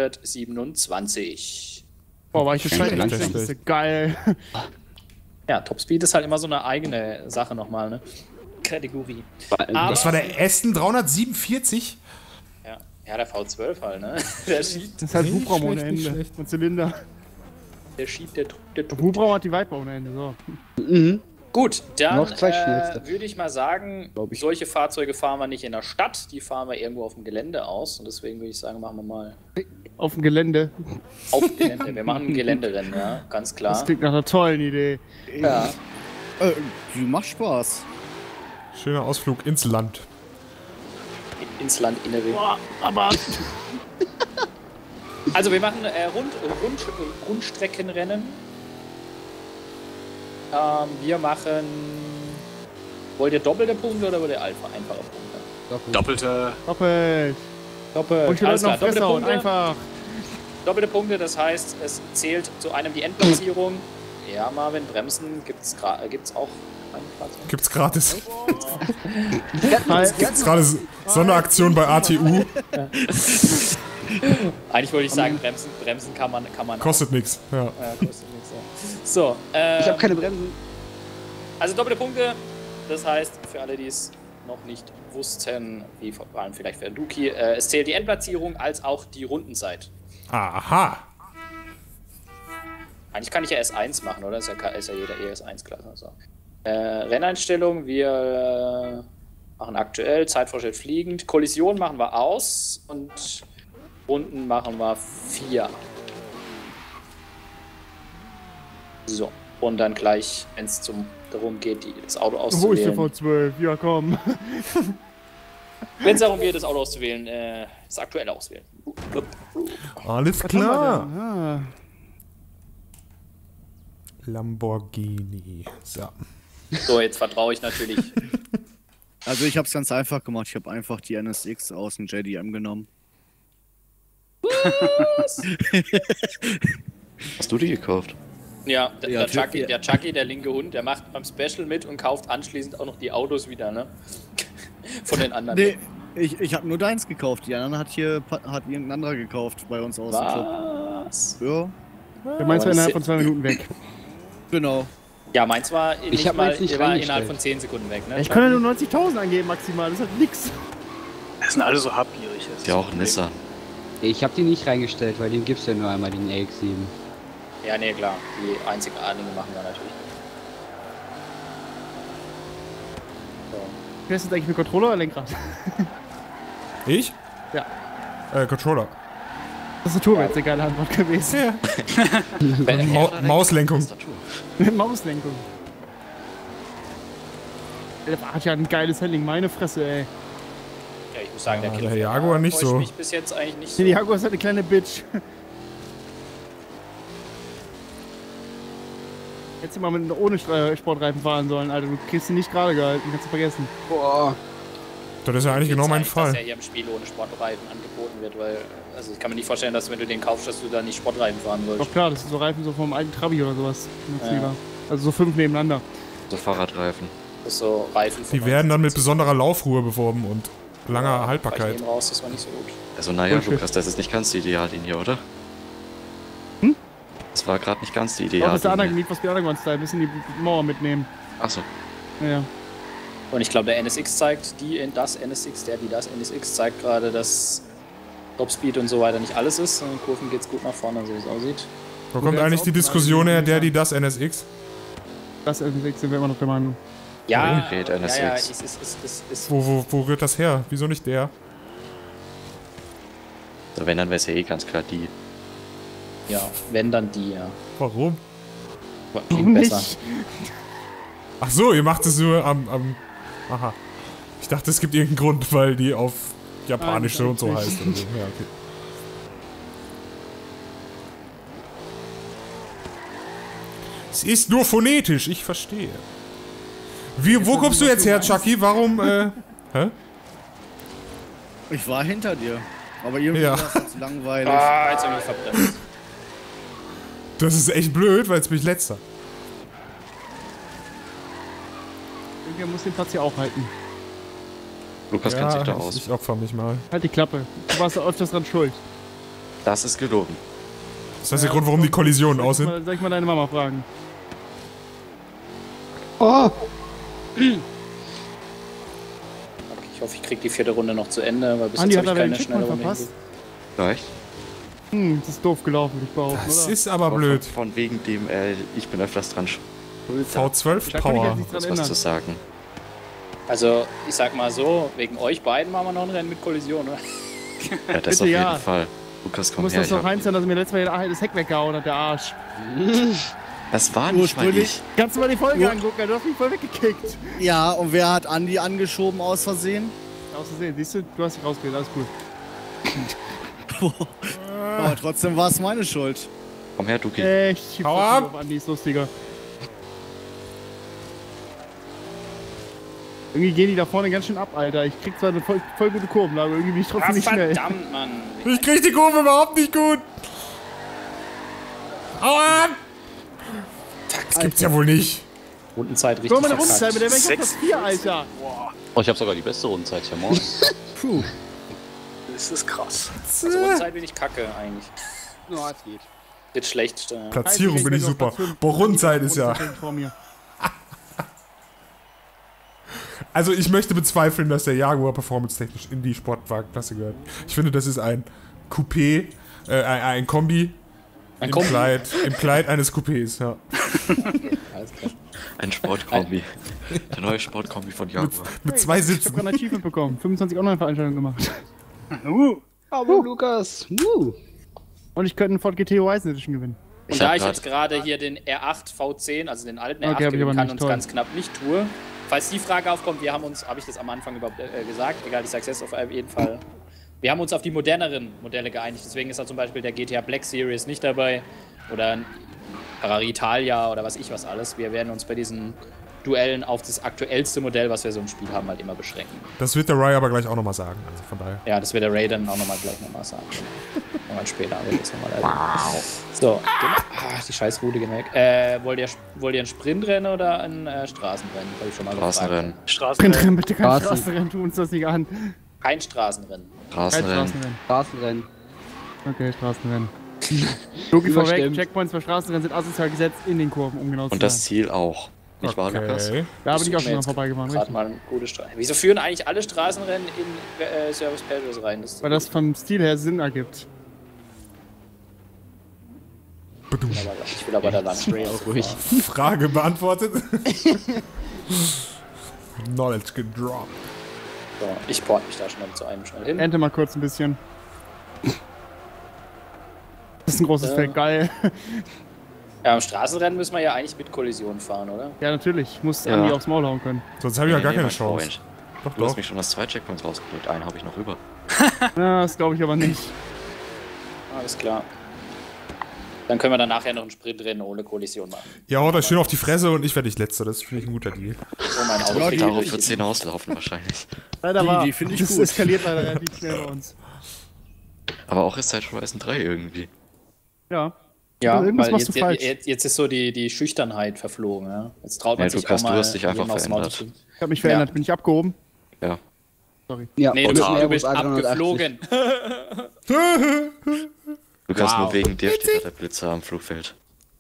327. Boah, war ich gescheit. Das Das ist ist geil. Ja, Topspeed ist halt immer so eine eigene Sache nochmal, ne? Kategorie. Das war der Aston 347? Ja, der V12 halt, ne? Der schiebt, Das ist halt Nicht Hubraum ohne schlecht, nicht Ende. schlecht. Und Zylinder. der schiebt, der Hubraum hat die Viper ohne Ende. So. Mhm. Gut, dann Noch zwei schnellste. würde ich mal sagen, solche Fahrzeuge fahren wir nicht in der Stadt, die fahren wir irgendwo auf dem Gelände aus. Und deswegen würde ich sagen, machen wir mal Auf dem Gelände. auf dem Gelände. Wir machen ein Geländerennen, ja, ganz klar. Das klingt nach einer tollen Idee. Ja. Macht Spaß. Schöner Ausflug ins Land. Ins Landinnere. Boah, aber. Also wir machen Rundstreckenrennen. Wir machen... Wollt ihr doppelte Punkte oder wollt ihr einfache Punkte? Doppelte. Doppelt. Doppelt. Und ich will Alles noch klar. Fresse hauen. Einfach. Doppelte Punkte, das heißt, es zählt zu einem die Endplatzierung. Ja, Marvin, Bremsen gibt's auch ein Fahrzeug. Gibt's gratis. Halt. Gibt's gerade Sonderaktion bei ATU. Eigentlich wollte ich sagen, Bremsen kann man Kostet nichts. Ja. kostet nichts, ja. So, Ich habe keine Bremsen. also doppelte Punkte, das heißt, für alle, die es noch nicht wussten, wie vor allem vielleicht für Duki, es zählt die Endplatzierung als auch die Rundenzeit. Aha. Eigentlich kann ich ja S1 machen, oder? Ist ja jeder ES1-Klasse. Also. Renneinstellung, wir machen aktuell, Zeitvorschritt fliegend. Kollision machen wir aus und Runden machen wir 4. So, und dann gleich, wenn es darum geht, das Auto Wo ist der auszuwählen. V12? Ja, komm. Wenn es darum geht, das Auto auszuwählen, das aktuelle auswählen. Alles klar. Ah. Lamborghini. So. So, jetzt vertraue ich natürlich. Also ich hab's ganz einfach gemacht. Ich habe einfach die NSX aus dem JDM genommen. Hast du die gekauft? Ja, Ja, der Chucky, der linke Hund, der macht beim Special mit und kauft anschließend auch noch die Autos wieder, ne? Von den anderen. Nee, ich habe nur deins gekauft. Die anderen hat irgendein anderer gekauft bei uns aus dem Club. Was? Ja, Der meins war innerhalb von 2 Minuten weg. genau. Ja, meins war Ich hab meins nicht war innerhalb reingestellt. von 10 Sekunden weg, ne? Ich kann ja nur 90.000 angeben maximal. Das ist halt nix. Das sind alle so habgierig. das ist Ja, das auch Problem. Nissan. Ich habe die nicht reingestellt, weil den gibt's ja nur einmal, den AX7. Ja, nee, klar. Die einzigartigen machen wir natürlich. So. Fährst du jetzt eigentlich mit Controller oder Lenkrad? Ich? Ja. Controller. Tastatur wäre jetzt eine geile Antwort gewesen. Mauslenkung. Mauslenkung. Der hat ja ein geiles Handling, meine Fresse, ey. Ja, ich muss sagen, Ja, der der Kind Jaguar nicht so. mich bis jetzt eigentlich nicht so. Die Jaguar ist halt eine kleine Bitch. Hättest du mal ohne Sportreifen fahren sollen, Alter. Du kriegst sie nicht gerade gehalten, kannst du vergessen. Boah. Das ist ja eigentlich genau mein Dass Fall. ja hier im Spiel ohne Sportreifen angeboten wird, weil, also ich kann mir nicht vorstellen, dass wenn du den kaufst, dass du da nicht Sportreifen fahren sollst. Doch klar, das sind so Reifen so vom alten Trabi oder sowas. Ja. Also so 5 nebeneinander. So Fahrradreifen. Das ist so Reifen von Die werden dann mit besonderer Laufruhe beworben und langer Bei Haltbarkeit. dem raus, das war nicht so gut. Also naja, Bullshit. Lukas, das ist nicht ganz die Ideallinie, oder? Das war gerade nicht ganz die Auch das der andere Ideallinie. Need for Speed Underground Style, ein bisschen die Mauer mitnehmen. Achso. Naja. Und ich glaube, der NSX zeigt, das NSX zeigt gerade, dass Topspeed und so weiter nicht alles ist. In den Kurven geht es gut nach vorne, so wie es aussieht. Wo kommt eigentlich die Diskussion her, das NSX? Das NSX sind wir immer noch der Meinung. Ja, Gerät ja, NSX. ist Wo rührt das her? Wieso nicht der? So, wenn, dann wäre es ja eh ganz klar die. ja, wenn dann die, ja. Warum? Klingt besser. Ach so, ihr macht es nur am aha. Ich dachte, es gibt irgendeinen Grund, weil die auf Japanisch so und so heißt. Oder so. Ja, okay. Es ist nur phonetisch, ich verstehe. Wo kommst du jetzt her, Chucky? Warum, hä? Ich war hinter dir. Aber irgendwie war es jetzt langweilig. Ah, jetzt hab ich verbremst. Das ist echt blöd, weil jetzt bin ich letzter. Irgendwer muss den Platz hier auch halten. Lukas kennt sich da aus. Ich opfer mich mal. Halt die Klappe. Du warst öfters dran schuld. Das ist gelogen. Das ist der Grund, warum die Kollisionen aus sind. Soll ich mal deine Mama fragen? Oh! Ich hoffe, ich krieg die 4. Runde noch zu Ende, weil bis Andi jetzt hat habe aber ich den keine schnelle Checkpoint Runde. verpasst. Vielleicht? Das ist doof gelaufen, würde ich behaupten, Das oder? ist aber blöd. Von wegen dem, ich bin öfters dran V12 Da kann ich Power. jetzt nicht dran was ändern. zu sagen. Also, ich sag mal so, wegen euch beiden machen wir noch ein Rennen mit Kollision, oder? Ja, das Bitte, auf jeden ja. Fall. Lukas, Du komm musst her. das doch reinziehen, dass er mir letztes Mal das Heck weggehauen hat, der Arsch. Das war nicht mal ich. Kannst du mal die Folge angucken, du hast mich voll weggekickt. Ja, und wer hat Andi angeschoben aus Versehen? Aus Versehen, siehst du, du hast dich rausgewählt, alles gut. Aber trotzdem war es meine Schuld. Komm her, Duki. Ich schieb Hau das ab! auf Andi, ist lustiger. Irgendwie gehen die da vorne ganz schön ab, Alter. Ich krieg zwar eine voll gute Kurvenlage, irgendwie bin ich trotzdem nicht schnell. Verdammt, Mann. Ich krieg die Kurve überhaupt nicht gut. Hau ab! Das gibt's ja wohl nicht. Rundenzeit richtig Guck mal, meine verkackt. Rundenzeit, mit der wäre ich auf Platz 4, Alter. Oh, ich habe sogar die beste Rundenzeit hier morgen. Puh. Das ist krass. Also Rundenzeit bin ich kacke, eigentlich. Ja, es geht. Wird schlecht. Platzierung bin ich super. Boah, Rundenzeit ist ja. Vor mir. Also ich möchte bezweifeln, dass der Jaguar performance-technisch in die Sportwagenklasse gehört. Ich finde, das ist ein Coupé, ein Kombi. Im Kleid eines Coupés, ja. Alles klar. Ein Sportkombi. Der neue Sportkombi von Jaguar. Mit 2 Ich hab Sitzen. gerade ein Achievement bekommen. 25 Online-Veranstaltungen gemacht. Aber Lukas, Und ich könnte einen Ford GT Horizon Edition gewinnen. Und da ich jetzt gerade hier den R8 V10, also den alten R8 Okay, hab ich aber gewinnen kann nicht, und es toll. ganz knapp nicht tue, falls die Frage aufkommt, habe ich das am Anfang überhaupt gesagt, egal, ich sag's jetzt auf jeden Fall. Wir haben uns auf die moderneren Modelle geeinigt, deswegen ist da zum Beispiel der GTA Black Series nicht dabei oder ein Ferrari Italia oder was alles. Wir werden uns bei diesen Duellen auf das aktuellste Modell, was wir so im Spiel haben, halt immer beschränken. Das wird der Ray aber gleich auch nochmal sagen. Also von daher. Ja, das wird der Ray dann auch gleich nochmal sagen. Nochmal später wird das nochmal erleben. So, die scheiß Route gehen weg. Wollt ihr ein Sprintrennen oder ein Straßenrennen? Habe ich schon mal Straßenrennen. Sprintrennen, bitte kein Straßenrennen, tu uns das nicht an. Kein Straßenrennen. Kein Straßenrennen. Straßenrennen. Straßenrennen. Okay, Straßenrennen. Logi vorweg, Überstimmt. Checkpoints für Straßenrennen sind asozial gesetzt in den Kurven, um genau zu Und sein. das Ziel auch. Nicht wahr, Lukas? Okay. Da bin ich auch schon mal vorbeigefahren, Gerade richtig. mal eine gute Straße. Wieso führen eigentlich alle Straßenrennen in Service Pages rein? Das Weil das vom Stil her Sinn ergibt. ich will aber da lang. Auch ruhig. Frage beantwortet. Knowledge gedroppt. So, ich port mich da schon zu einem schnell hin. Ente mal kurz ein bisschen. Das ist ein großes Feld, geil. Ja, im Straßenrennen müssen wir ja eigentlich mit Kollision fahren, oder? Ja, natürlich. Ich muss Ja. Andi aufs Maul hauen können. Sonst habe ich ja gar keine mein Chance. Freund. Doch, Du hast doch. mich schon aus 2 Checkpoints rausgekriegt. Einen habe ich noch über. Ja, das glaube ich aber nicht. Alles klar. Dann können wir dann nachher noch ein Sprintrennen ohne Kollision machen. Ja, haut euch schön auf die Fresse und ich werde nicht letzter. Das finde ich ein guter Deal. So, mein Auto Ja, fliegt Darauf richtig wird es in- hinauslaufen wahrscheinlich. Leider war. die finde ich das gut. eskaliert leider relativ schnell bei uns. Aber auch ist Side Horizon 3 irgendwie. Ja. Ja, Also irgendwas weil machst du falsch. jetzt ist so die Schüchternheit verflogen. Ja? Jetzt traut man Ja, sich Lukas, auch du mal hast dich einfach jedem aufs Maul verändert. zu fliegen. Ich habe mich verändert. Ja. Bin ich abgehoben? Ja. Sorry. Ja, Nee, und du Airbus bist A380. abgeflogen. Lukas, nur wegen dir steht da der Blitzer am Flugfeld.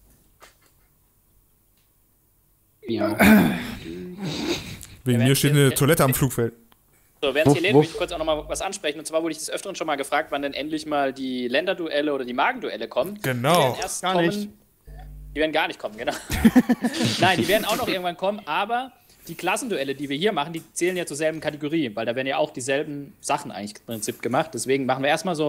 Ja. Wegen mir steht eine Toilette am Flugfeld. So, während hier lebt, möchte ich kurz auch noch mal was ansprechen. Und zwar wurde ich des Öfteren schon mal gefragt, wann denn endlich mal die Länderduelle oder die Magenduelle kommen. Genau. Die werden erst Gar kommen. nicht. Die werden gar nicht kommen, genau. Nein, die werden auch noch irgendwann kommen, aber die Klassenduelle, die wir hier machen, die zählen ja zur selben Kategorie, weil da werden ja auch dieselben Sachen eigentlich im Prinzip gemacht. Deswegen machen wir erstmal so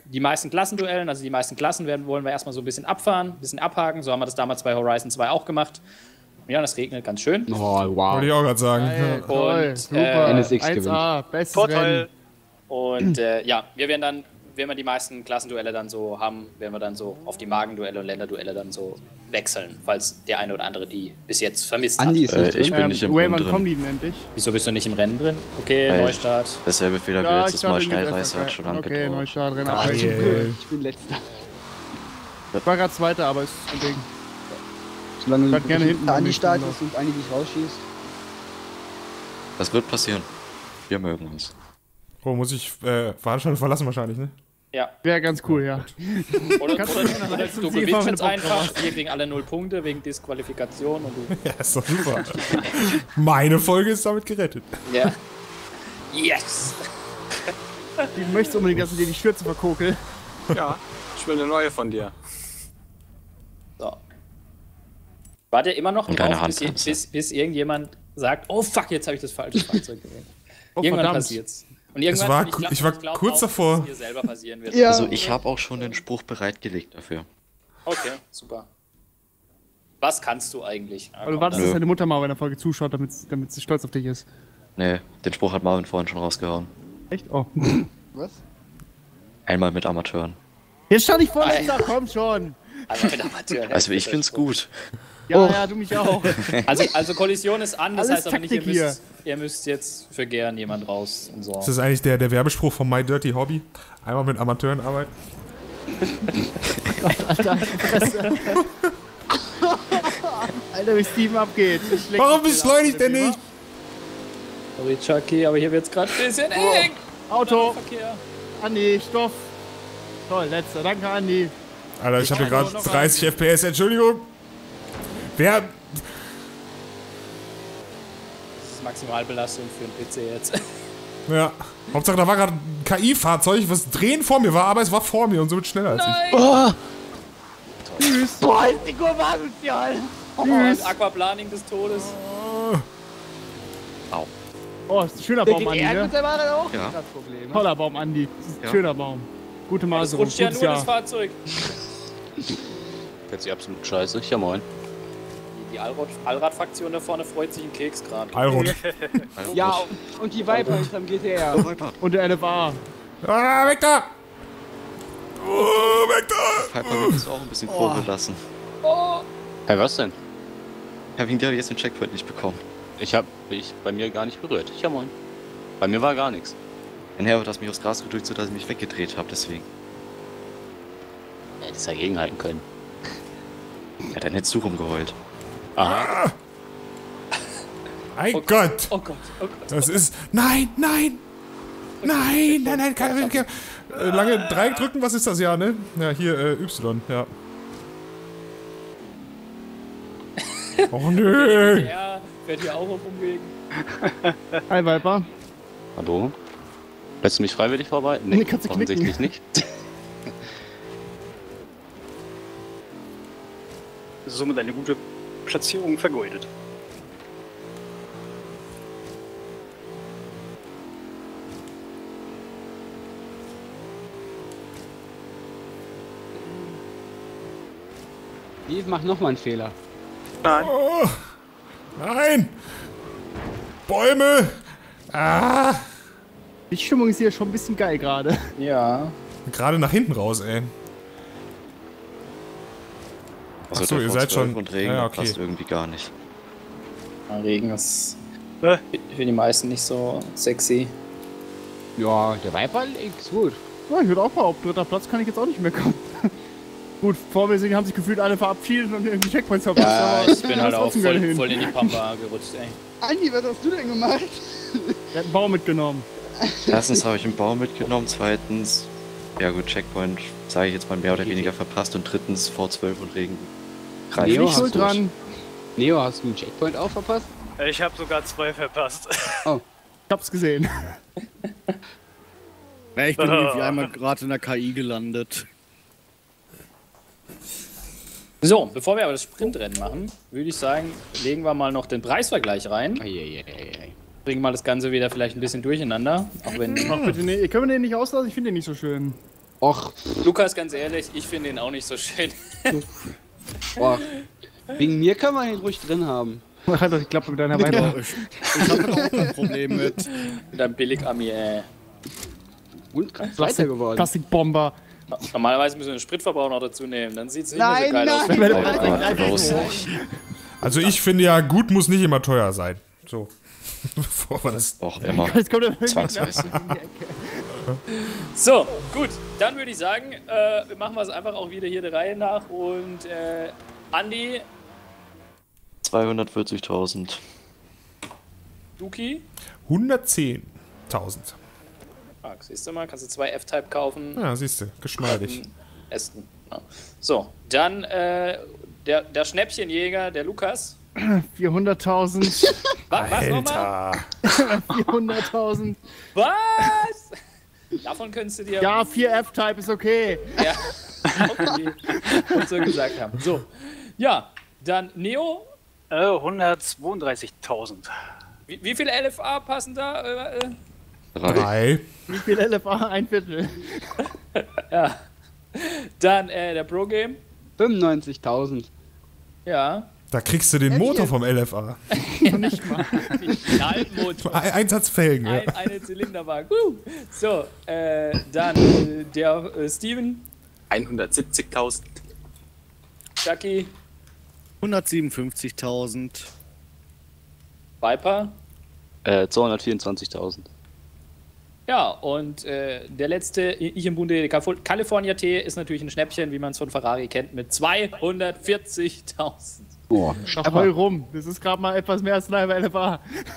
die meisten Klassenduellen, also die meisten Klassen wollen wir erstmal so ein bisschen abfahren, ein bisschen abhaken. So haben wir das damals bei Horizon 2 auch gemacht. Ja, das regnet ganz schön. Oh, wow. Wollte ich auch gerade sagen. Geil, Und, toll, super. NSX 1A, bestes Vorteil. Rennen. Und ja, wir werden dann, wenn wir die meisten Klassenduelle dann so haben, werden wir dann so auf die Magenduelle und Länderduelle dann so wechseln, falls der eine oder andere die bis jetzt vermisst hat. Andi ist nicht Ich drin. bin nicht im Rennen Wann kommen drin. die denn endlich? Wieso bist du nicht im Rennen drin? Okay, Weil- Neustart. Dasselbe Fehler wie Ja, letztes ich Mal. dachte, Schnellreise hat schon Okay, angedauert. Neustart, Rennen. Ah, Ich yeah. Ich bin letzter. war gerade Zweiter, aber ist ein Ding. Solange Bleib gerne hinten Andi beim startet nächsten und Andi dich rausschießt. Das wird passieren. Wir mögen uns. Oh, muss ich Veranstaltung verlassen wahrscheinlich, ne? Ja. Wäre ganz cool, ja. Oder Kannst du du nicht nach Leistung gewinnst ziehen, jetzt wenn du Bock einfach, drauf wir kriegen alle 0 Punkte wegen Disqualifikation und du. Ja, ist doch super. Meine Folge ist damit gerettet. Ja. Yes! Du möchtest unbedingt, dass du dir die Schürze verkokel. Ja, ich will eine neue von dir. So. Warte immer noch Und deine drauf, Handbremse. bis irgendjemand sagt, oh fuck, jetzt habe ich das falsche Fahrzeug gewählt. Oh, Irgendwann verdammt. passiert's. Und irgendwann, war- glaub ich war glaub kurz auch, davor. dass es dir selber passieren wird. Ja. Also ich habe auch schon den Spruch bereitgelegt dafür. Okay, super. Was kannst du eigentlich? Ja, Aber du komm, wartest, dann- dass deine Mutter mal bei der Folge zuschaut, damit sie stolz auf dich ist. Nee, den Spruch hat Marvin vorhin schon rausgehauen. Echt? Oh. Was? Einmal mit Amateuren. Jetzt stand ich vor letzter, komm schon. Also, mit Amateur, Also ich find's gut. Ja, ja, du mich auch. Also Kollision ist an, das Alles heißt aber nicht, Taktik ihr müsst jetzt für gern jemand raus und so. Ist das eigentlich der Werbespruch von My Dirty Hobby? Einmal mit Amateuren arbeiten? Alter, Fresse. Alter, wie Steven abgeht. Ich leck Warum mich beschleunigt wieder der ab, nicht? Sorry, Chucky, aber hier wird's gerade ein bisschen eng. Auto, Verkehr. Andi, Stoff. Toll, letzter. Danke, Andi. Alter, ich habe hier gerade noch 30 FPS, Entschuldigung. Wer? Das ist Maximalbelastung für einen PC jetzt. Ja. Hauptsache, da war gerade ein KI-Fahrzeug, was drehen vor mir war, aber es war vor mir und somit schneller als ich. Tschüss. Boah, ist die Kurve asozial. Tschüss. Aquaplaning des Todes. Oh, ist ein schöner Baum, Andi, Ja, ne? gut, der war dann auch Ja. das Problem. Toller Baum, Andi. Das ist ein Ja. schöner Baum. Gute Das Maserung, rutscht ja gutes nur das Jahr. Fahrzeug. Hört sich absolut scheiße. Ja, moin. Die Allrad-Fraktion da vorne freut sich einen Keks gerade. Allrot. Ja, und die Viper hinterm GTR. Und der LFA. Ah, weg da! Oh, weg da! Piper wird uns auch ein bisschen Probe lassen. Hey, was denn? Ja, wegen dir hab ich jetzt den Checkpoint nicht bekommen. Ich bei mir gar nicht berührt. Ja, moin. Bei mir war gar nichts. Ein Herbert hat mich aufs Gras gedrückt, sodass ich mich weggedreht habe, deswegen. Hätte es dagegenhalten können. Ja, dann hättest du rumgeheult. Aha. Mein Gott! Oh Gott, oh Gott. Das ist. Nein, nein! Nein, nein, nein, kein lange Dreieck drücken, was ist das ja, ne? Ja, hier, Y, ja. Oh nö! Ja, fährt hier auch auf Umwegen. Hi, Viper. Hallo? Lässt du mich freiwillig vorbei? Nee, kannst du offensichtlich nicht. Somit eine gute Platzierung vergeudet. Steve macht nochmal einen Fehler. Nein. Oh, nein! Bäume! Ah! Die Stimmung ist hier schon ein bisschen geil gerade. Ja. Gerade nach hinten raus, ey. Also Ach so, der ihr seid V12 schon- und Regen ja, okay. passt irgendwie gar nicht. Regen ist Äh. für die meisten nicht so sexy. Ja, der Viper ist gut. Ja, ich würde auch behaupten, dritter Platz kann ich jetzt auch nicht mehr kommen. Gut, vor mir haben sich gefühlt alle verabschiedet und irgendwie Checkpoints verpasst. Ja, aber ich bin halt ist auch trotzdem geil hin. voll in die Pampa gerutscht, ey. Andi, was hast du denn gemacht? Er hat einen Baum mitgenommen. Erstens habe ich einen Baum mitgenommen, zweitens, ja gut, Checkpoint, sage ich jetzt mal mehr oder weniger verpasst und drittens V12 und Regen. Bin Leo, ich hast schuld du- dran. Neo, hast du einen Checkpoint auch verpasst? Ich habe sogar 2 verpasst. Ich hab's gesehen. Ja, ich bin irgendwie einmal gerade in der KI gelandet. So, bevor wir aber das Sprintrennen machen, würde ich sagen, legen wir mal noch den Preisvergleich rein. Bringen mal das Ganze wieder vielleicht ein bisschen durcheinander. Auch wenn. Ach bitte, nee, können wir den nicht auslassen? Ich finde den nicht so schön. Och, Lukas, ganz ehrlich, ich finde ihn auch nicht so schön. och. Wegen mir kann man ihn ruhig drin haben. Halt doch die Klappe mit deiner Weiber. Ich habe da auch kein Problem mit. Mit einem Billig-Ami, Und gerade weiter geworden. Plastikbomber. Normalerweise müssen wir den Spritverbrauch noch dazu nehmen, dann sieht es nicht Nein, mehr so geil aus. nein. Also ich finde ja, gut muss nicht immer teuer sein. So. Bevor wir das... Auch immer. Jetzt kommt er Zwangsweise. So, gut, dann würde ich sagen, wir machen es einfach auch wieder hier der Reihe nach und Andi, 240.000. Duki, 110.000. siehst du mal, kannst du 2 F-Type kaufen. Ja, siehst du, geschmeidig. Essen. Ja. So, dann der Schnäppchenjäger, der Lukas. 400.000. Was nochmal? 400.000. Was? Davon könntest du dir... Ja, 4 F-Type ist okay. Ja. Okay. Und so gesagt haben. So, ja, dann Neo. 132.000. Wie viele LFA passen da? 3. Wie viel LFA? Ein Viertel. Ja. Dann der Pro-Game. 95.000. Ja. Da kriegst du den Motor vom LFA. Nicht mal. Knallmotor. Einsatzfelgen, ja. Eine Zylinderwagen. So, dann der Steven. 170.000. Chucky. 157.000. Viper. 224.000. Ja, und der letzte, ich im Bunde, California T ist natürlich ein Schnäppchen, wie man es von Ferrari kennt, mit 240.000. Boah, Ahoi rum. Das ist gerade mal etwas mehr als ein halber LFA.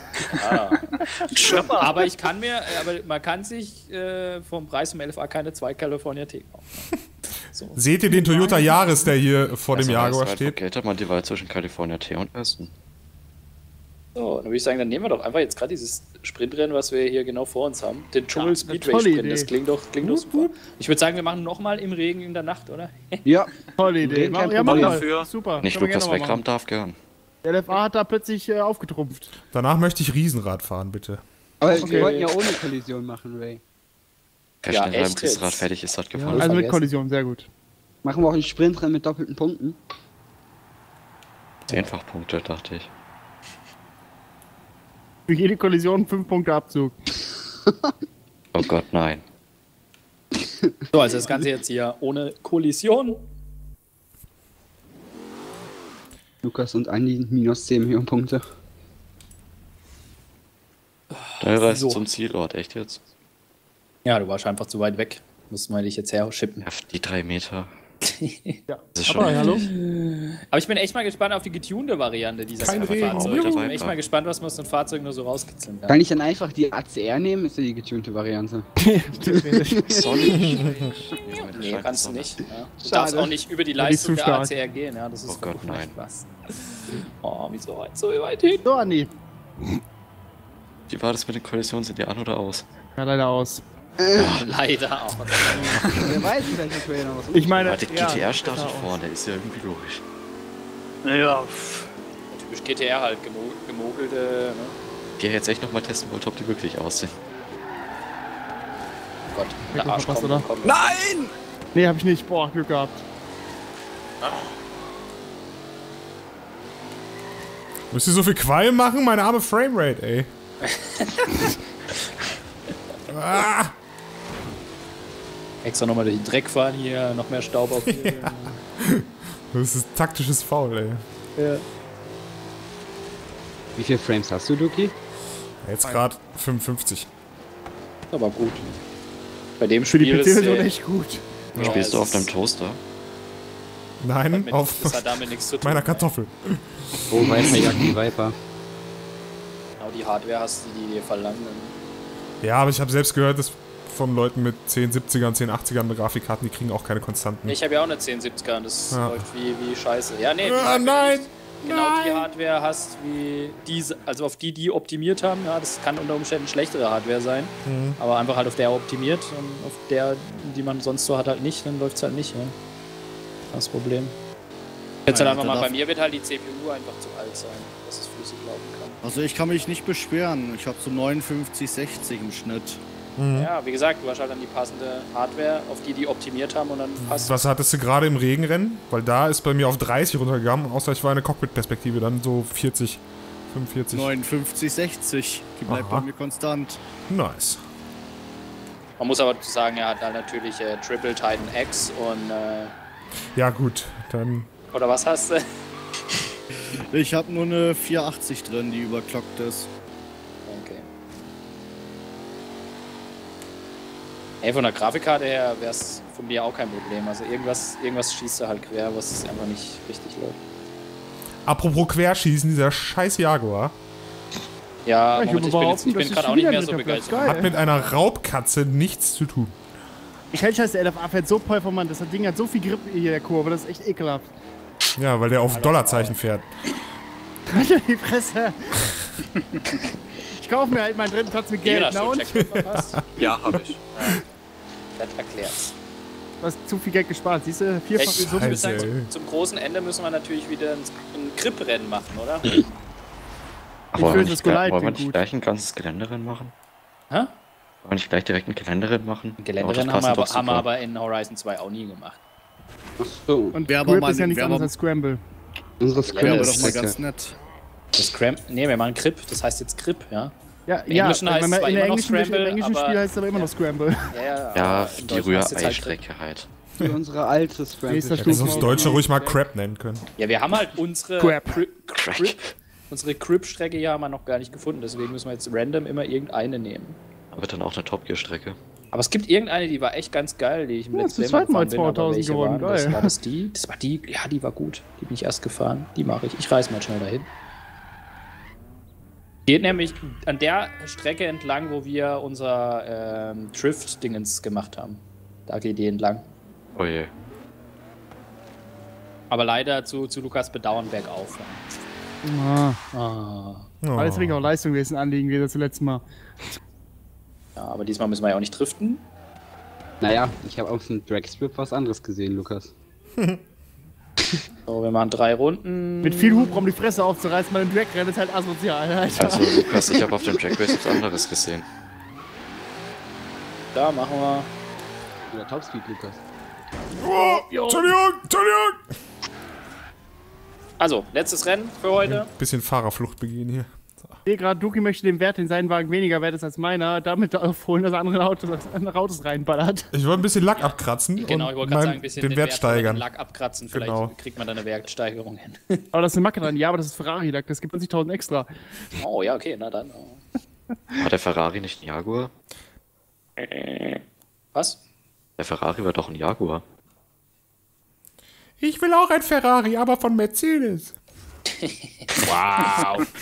Aber man kann sich vom Preis vom LFA keine 2 California T kaufen. So. Seht ihr den Toyota Yaris, der hier vor dem Jaguar steht? steht? Geht man die Wahl zwischen California T und Aston. So, dann würde ich sagen, dann nehmen wir doch einfach jetzt gerade dieses Sprintrennen, was wir hier genau vor uns haben. Den Dschungel Ja, Speedway tolle Sprint. Idee. Das klingt doch super. Ich würde sagen, wir machen nochmal im Regen in der Nacht, oder? Ja, Tolle Idee. Kein Ja, mach Problem mal. dafür. Super. Nicht Können wir Lukas gerne mal Weckram machen. darf gern. Der LFA hat da plötzlich aufgetrumpft. Danach möchte ich Riesenrad fahren, bitte. aber Okay. wir wollten ja ohne Kollision machen, Ray. Wer Ja, schnell beim echt Riesenrad jetzt? fertig ist, hat Ja. gewonnen. Also mit vergessen. Kollision, sehr gut. Machen wir auch ein Sprintrennen mit doppelten Punkten. 10-fach Punkte, dachte ich. Für jede Kollision 5 Punkte Abzug. Oh Gott, nein. So, also das Ganze jetzt hier ohne Kollision. Lukas und Andi minus 10 Millionen-Punkte. Schnell reist So. zum Zielort, echt jetzt? Ja, du warst einfach zu weit weg. Mussten wir dich jetzt herschippen. Ja, die 3 Meter. Ja. Das ist schon Aber hallo? Aber ich bin echt mal gespannt auf die getunte Variante dieses Kein Regen. Fahrzeugs. Ich bin Dabei echt war. mal gespannt, was man aus den Fahrzeugen nur so rauskitzeln kann. Kann ich dann einfach die ACR nehmen? Ist ja die getunte Variante. sonnig. Nee, kannst du nicht. Ja. Du Schade. darfst auch nicht über die die Leistung zu der stark. ACR gehen. Ja, das ist Oh Gott, nein. was. Oh, wie so weit hin. So, Andi. Wie war das mit den Kollisionen? Sind die an oder aus? Ja, leider aus. Leider auch. Wer weiß, vielleicht ist ja noch was. Ich meine, Ja, der ja, GTR startet leider aus. vorne, ist ja irgendwie logisch. Naja, Typisch GTR halt, gemogelte. Ne? Die jetzt echt nochmal testen wollte, ob die wirklich aus sind. Oh Gott, der Heck, Arsch was, kommt. oder? kommt. Nein! Nee, hab ich nicht. Boah, Glück gehabt. Müsst ihr so viel Qualm machen? Meine arme Framerate, ey. Ah, Extra nochmal durch den Dreck fahren hier, noch mehr Staub auf hier. das ist taktisches Foul, ey. Ja. Wie viele Frames hast du, Duki? Jetzt gerade 55. Aber gut. Bei dem Für die Spiel ist PC-Version echt gut. Spielst du es auf deinem ist- Toaster? Nein, auf Das hat damit nichts zu tun. meiner Kartoffel. Oh, Viper jagt die Viper. Genau die Hardware hast, die dir verlangen. Ja, aber ich habe selbst gehört, dass von Leuten mit 1070ern, 1080ern Grafikkarten, die kriegen auch keine Konstanten. Ich habe ja auch eine 1070er und das Ja. läuft wie scheiße. Ja, nee. Ah, wenn du nein! nicht genau die Hardware hast, wie diese, also auf die optimiert haben. Ja, das kann unter Umständen schlechtere Hardware sein. Aber einfach halt auf der optimiert und auf der, die man sonst so hat, halt nicht. Dann läuft es halt nicht. Ja. Das Problem. Jetzt halt Ja, einfach da mal, bei darf- mir wird halt die CPU einfach zu alt sein, dass es flüssig laufen kann. Also ich kann mich nicht beschweren. Ich habe so 59, 60 im Schnitt. Ja, wie gesagt, du hast halt dann die passende Hardware, auf die optimiert haben und dann passt. Was hattest du gerade im Regenrennen? Weil da ist bei mir auf 30 runtergegangen, außer ich war in der Cockpit-Perspektive, dann so 40, 45. 59, 60. Die bleibt bei mir konstant. Nice. Man muss aber sagen, er hat dann natürlich Triple Titan X und ja gut, dann... Oder was hast du? Ich habe nur eine 480 drin, die überclockt ist. Okay. Ey, von der Grafikkarte her wäre es von mir auch kein Problem. Also irgendwas schießt er halt quer, was einfach nicht richtig läuft. Apropos Querschießen, dieser scheiß Jaguar. Ja, ich bin gerade auch nicht mehr so begeistert. Hat mit einer Raubkatze nichts zu tun. Ich hätte scheiße, der LFA fährt so performant. Das Ding hat so viel Grip hier in der Kurve, das ist echt ekelhaft. Ja, weil der auf Dollarzeichen fährt. Alter, die Fresse. Ich kaufe mir halt meinen dritten Platz mit Geld. Ja, hab ich. Das erklärt's. Du hast zu viel Geld gespart, siehst du? Vierfach Zum großen Ende müssen wir natürlich wieder ein Grip-Rennen machen, oder? Wollen wir nicht gleich ein ganzes Geländerennen machen? Hä? Wollen wir nicht gleich direkt ein Geländerennen machen? Ein Geländerennen haben wir aber in Horizon 2 auch nie gemacht. Ach so. Und Grip ist ja nichts anderes als Scramble. Unsere Scramble ist doch mal ganz nett. Nee, wir machen Grip, das heißt jetzt Grip, ja? Ja, im Englischen heißt es zwar immer noch Scramble, im englischen Spiel heißt es aber immer noch Scramble. Ja, die Rührei-Strecke halt. Für unsere alte Scramble. Hätten uns das Deutsche ruhig mal Crap nennen können. Ja, wir haben halt unsere Grip-Strecke ja mal noch gar nicht gefunden, deswegen müssen wir jetzt random immer irgendeine nehmen. Aber dann auch eine Top Gear-Strecke. Aber es gibt irgendeine, die war echt ganz geil, die ich im letzten Mal 2000 geworden, geil. War das die? Das war die, ja, die war gut. Die bin ich erst gefahren. Die mache ich. Ich reise mal schnell dahin. Geht nämlich an der Strecke entlang, wo wir unser Drift-Dingens gemacht haben. Da geht die entlang. Oh je. Aber leider zu Lukas Bedauern bergauf. Alles wegen auch Leistung gewesen anliegen, wie das letzte Mal. Ja, aber diesmal müssen wir ja auch nicht driften. Naja, ich habe auf dem Dragstrip was anderes gesehen, Lukas. So, wir machen 3 Runden. Mit viel Hubraum die Fresse aufzureißen bei dem Drag-Rennen ist halt asozial, Alter. Also Lukas, ich habe auf dem Drag Race was anderes gesehen. Da machen wir. Oder Topspeed, Lukas. Oh, Entschuldigung! Also, letztes Rennen für heute. Ein bisschen Fahrerflucht begehen hier. Ich sehe gerade, Duki möchte den Wert in seinen Wagen weniger wert ist als meiner, damit aufholen, dass er andere Autos reinballert. Ich wollte ein bisschen Lack abkratzen. Genau, ich wollte gerade sagen, ein bisschen den Wert steigern. Lack abkratzen, vielleicht kriegt man da eine Wertsteigerung hin. Aber das ist eine Macke dran, ja, aber das ist Ferrari-Lack, das gibt 20.000 extra. Oh ja, okay, na dann. War der Ferrari nicht ein Jaguar? Was? Der Ferrari war doch ein Jaguar. Ich will auch ein Ferrari, aber von Mercedes. Wow.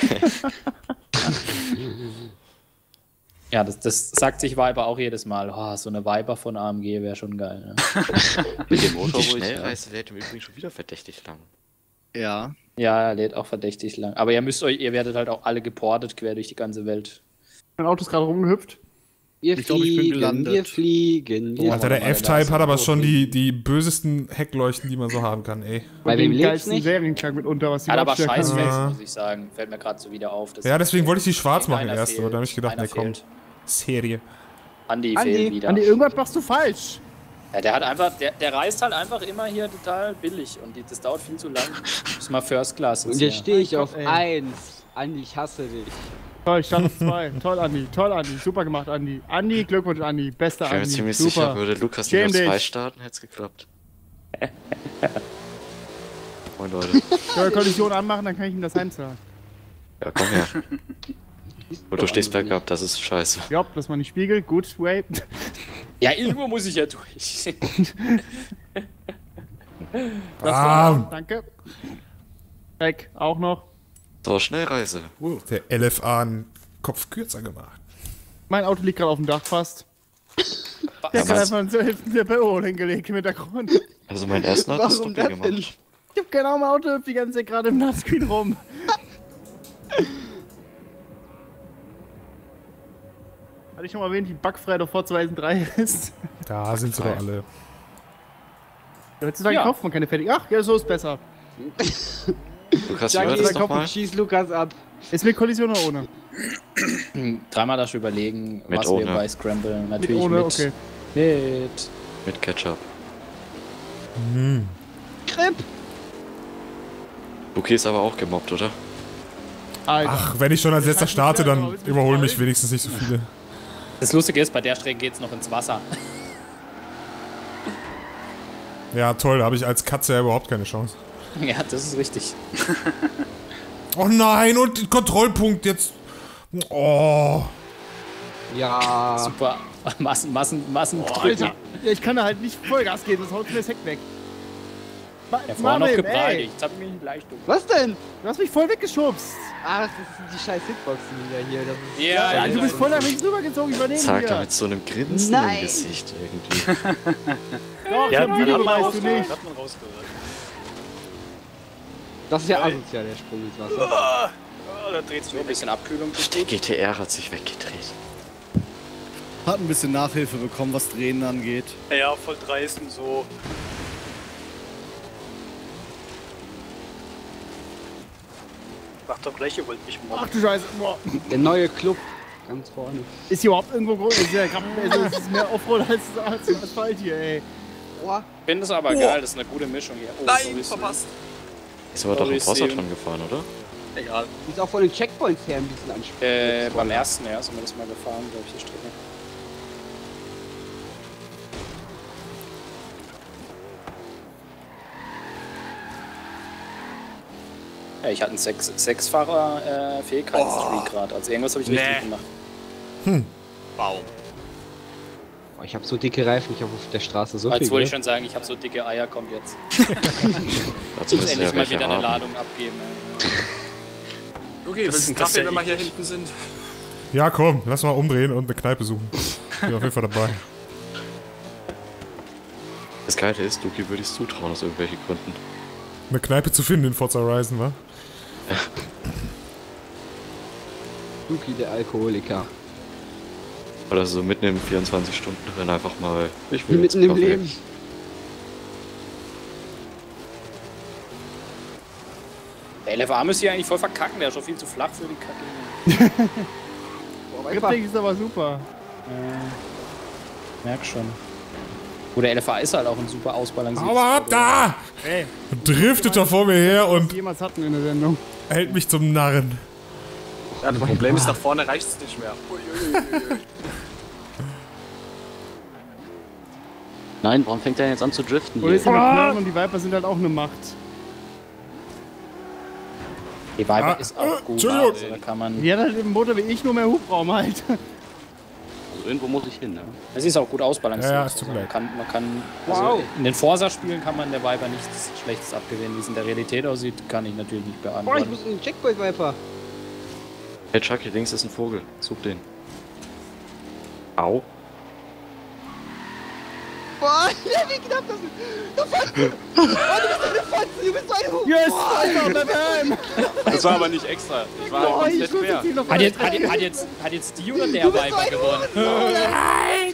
Ja, das sagt sich Viper auch jedes Mal. Oh, so eine Viper von AMG wäre schon geil. Ne? Mit dem Motor ruhig. Die Schnellreise lädt im Übrigen schon wieder verdächtig lang. Ja. Ja, er lädt auch verdächtig lang. Aber ihr werdet halt auch alle geportet quer durch die ganze Welt. Mein Auto ist gerade rumgehüpft. Ich glaube, ich bin gelandet. Wir fliegen. Alter, der F-Type hat aber schon die bösesten Heckleuchten, die man so haben kann, ey. Bei wem lebt's nicht? Serienklang mitunter, was die hat aber Scheißflex, muss ich sagen. Fällt mir gerade so wieder auf. Ja, deswegen wollte ich die schwarz machen erst, aber da habe ich gedacht, ne, komm. Serie. Andi fehlt wieder. Andi, irgendwas machst du falsch. Ja, der hat einfach, der reist halt einfach immer hier total billig und das dauert viel zu lang. Das ist mal First Class. Und jetzt stehe ich auf 1. Andi, ich hasse dich. Toll, ich stand auf 2. Toll, Andi. Super gemacht, Andi. Andi, Glückwunsch, Andi. Bester Andi. Ich bin mir ziemlich super. sicher, würde Lukas nicht auf 2 starten, hätte es geklappt. Moin, Leute. Soll Kollision anmachen, dann kann ich ihm das heimzahlen. Ja, komm her. Und du stehst bergab, das ist scheiße. Ja, dass man nicht spiegelt. Gut, wait. Ja, irgendwo muss ich ja durch. Danke. Weg, auch noch. So, Schnellreise. Der LFA einen Kopf kürzer gemacht. Mein Auto liegt gerade auf dem Dach fast. Der hat einfach eine PO hingelegt im Hintergrund. Also mein ersten hat das Doppel gemacht. Ich hab keine Ahnung, mein Auto hüpft die ganze Zeit gerade im Nutscreen rum. Hatte ich schon mal erwähnt, wie bugfrei doch Forza Horizon 3 ist? Da sind sie doch alle. Heutzutage kauft man keine fertig. Ach, ja, so ist besser. Lukas, wie war das nochmal? Schieß Lukas ab. Ist mit Kollision oder ohne? Dreimal das überlegen, Mit was ohne. wir bei Scramble natürlich ohne, mit. okay. Mit Ketchup. Crepe! Luki ist aber auch gemobbt, oder? Alter. Ach, wenn ich schon als letzter starte, dann überholen mich wenigstens nicht so viele. Das Lustige ist, bei der Strecke geht's noch ins Wasser. Ja, toll, da habe ich als Katze ja überhaupt keine Chance. Ja, das ist richtig. Oh nein, und Kontrollpunkt jetzt. Oh. Ja. Super. Massen. Alter. Ja, ich kann da halt nicht Vollgas geben, das haut mir das Heck weg. Ja, vorher noch geprallt. Jetzt hab ich mich leicht um. Was denn? Du hast mich voll weggeschubst. Ach, das sind die scheiß Hitboxen wieder hier. Das ist Ja, Du bist voll nach links rübergezogen, ich übernehme Sagt er hier. mit so einem Grinsen Nein. im Gesicht irgendwie. Doch, ich hab Videobeweis, du nicht. Hat man rausgehört. Das ist ja asozial, der Sprung ins Wasser. Oh, da dreht sich So ein bisschen Abkühlung. Der GTR hat sich weggedreht. Hat ein bisschen Nachhilfe bekommen, was Drehen angeht. Ja, voll dreist und so. Macht doch gleich, ihr wollt mich Ach mobben. du Scheiße. Boah. Der neue Club. Ganz vorne. Ist hier überhaupt irgendwo groß? Ist ja also es ist mehr Offroad als Asphalt hier, ey. Boah. Ich finde es aber geil, das ist eine gute Mischung hier. Oh, Nein, sorry, verpasst. Ist aber doch Sorry, im Wasserton Steven. gefahren, oder? Egal. Ist auch von den Checkpoints her ein bisschen anstrengend. Beim ersten, ja, sind wir das mal gefahren, glaube ich, die Strecke. Ja, ich hatte einen Sechsfahrer Fähigkeitstree gerade, also irgendwas habe ich richtig gemacht. Wow. Boah, ich habe so dicke Reifen, ich habe auf der Straße so Jetzt viel. wollte ich gell? schon sagen, ich habe so dicke Eier, kommt jetzt. Dazu Ich muss müssen endlich ja mal welche wieder eine haben. Ladung abgeben. Okay, willst du einen das ist Kaffee, ja wenn wir hier eklig. hinten sind? Ja, komm, lass mal umdrehen und eine Kneipe suchen. Bin auf jeden Fall dabei. Das Geile ist, Luki würde ich es zutrauen, aus irgendwelchen Gründen. Eine Kneipe zu finden in Forza Horizon, wa? Luki, der Alkoholiker. Oder so mitten im 24-Stunden-Rennen einfach mal. Ich Wie will jetzt mitten im Kaffee. Leben. Der LFA müsste hier eigentlich voll verkacken, der ist schon viel zu flach für die Kacke. Boah, Gripding ist aber super. Merk schon. Gut, der LFA ist halt auch ein super ausbalanciertes Hau ab Auto. da! Ey, Driftet da vor mir her was und wir jemals hatten in der Sendung. hält mich zum Narren. Ja, das Problem ist, nach vorne reicht es nicht mehr. Uiuiui. Nein, warum fängt er jetzt an zu driften Und jetzt hier? sind wir Knarren und die Viper sind halt auch eine Macht. Die Viper Ah, ist auch gut. Entschuldigung. Also, da kann man. Die hat halt im Motor wie ich, nur mehr Hubraum halt. Also irgendwo muss ich hin, ne? Es ist auch gut ausbalanciert. Ja, ja, es tut mir Also leid. man kann Wow. also in den Forsa-Spielen kann man der Viper nichts Schlechtes abgewinnen. Wie es in der Realität aussieht, kann ich natürlich nicht Boah, ich beantworten. muss in den Checkpoint Viper. Hey Chucky, links ist ein Vogel. Such den. Au. Boah, wie knapp das ist. Du Fotzen! Oh, du bist eine Fotzen, du bist so ein Huber. Yes, Alter, bleib heim! Das war aber nicht extra. Ich war Boah, komplett ich muss quer. jetzt hier noch Hat jetzt die oder der Du bist so Viper ein gewonnen? Nein!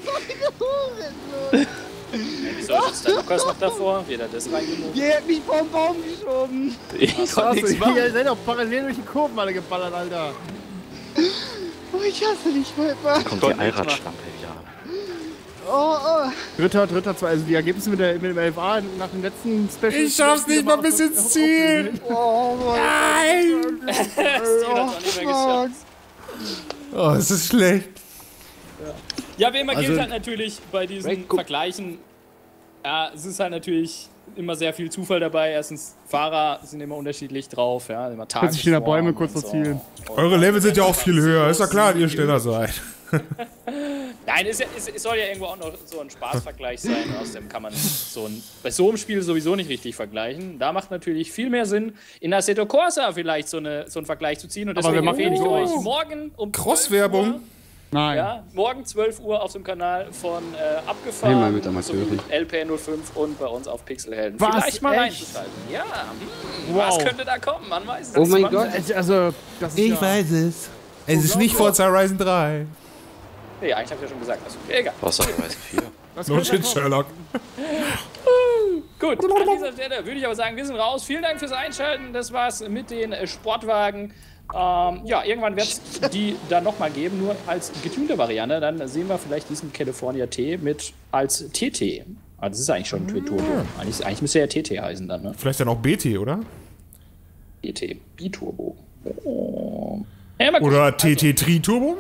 Wieso ist der Lukas noch davor? Wieder das reingemogen. Ihr habt mich vom Baum geschoben. Ich konnte nichts machen. Ihr seid doch parallel durch die Kurven alle geballert, Alter. Oh, ich hasse dich, Viper. Kommt die Konnte nichts Allradschlampe wieder. Oh, oh. Dritter, zwei, also die Ergebnisse mit dem LFA nach dem letzten Special. Ich schaff's nicht mal bis ins Ziel! Oh, Nein! Steven hat's auch nicht mehr geschafft. Oh, es ist schlecht. Ja, wie immer gilt Also- halt natürlich bei diesen Ray, guck. Vergleichen, ja, es ist halt natürlich immer sehr viel Zufall dabei. Erstens, Fahrer sind immer unterschiedlich drauf, ja, immer Plötzlich stehen da Tagesform Bäume kurz und vor Zielen. Und Eure Level sind ja auch viel höher. Ist doch klar, dass ihr schneller seid. Nein, es soll ja irgendwo auch noch so ein Spaßvergleich sein. Außerdem kann man bei so einem Spiel sowieso nicht richtig vergleichen. Da macht natürlich viel mehr Sinn, in Assetto Corsa vielleicht so einen Vergleich zu ziehen. Und Aber wir deswegen machen empfehle ich sowas. euch morgen um 12 Cross-Werbung. Uhr, Nein. ja, morgen 12 Uhr auf dem Kanal von Einmal Abgefahren, mit Amateuren. sowie LP05 und bei uns auf Pixelhelden. Was? Vielleicht mal Echt? reinzuschalten. Ja, Wow. was könnte da kommen? Man weiß es Oh mein nicht. Gott. Also, das ist Ich ja weiß es. Es ist nicht Forza Horizon 3. Nee, eigentlich hab ich ja schon gesagt. Das ist egal. Wasser Horizon 4. Was No könnte da shit, kommen? Sherlock. Gut, an dieser Stelle würde ich aber sagen, wir sind raus. Vielen Dank fürs Einschalten. Das war's mit den Sportwagen. Ja, irgendwann wird es die dann nochmal geben, nur als getunte Variante. Dann sehen wir vielleicht diesen California T mit als TT. Ah, das ist eigentlich schon ein Twin-Turbo. Eigentlich müsste ja TT heißen dann, ne? Vielleicht dann auch BT, oder? BT, Biturbo. Oh. Ja, oder TT Tri-Turbo?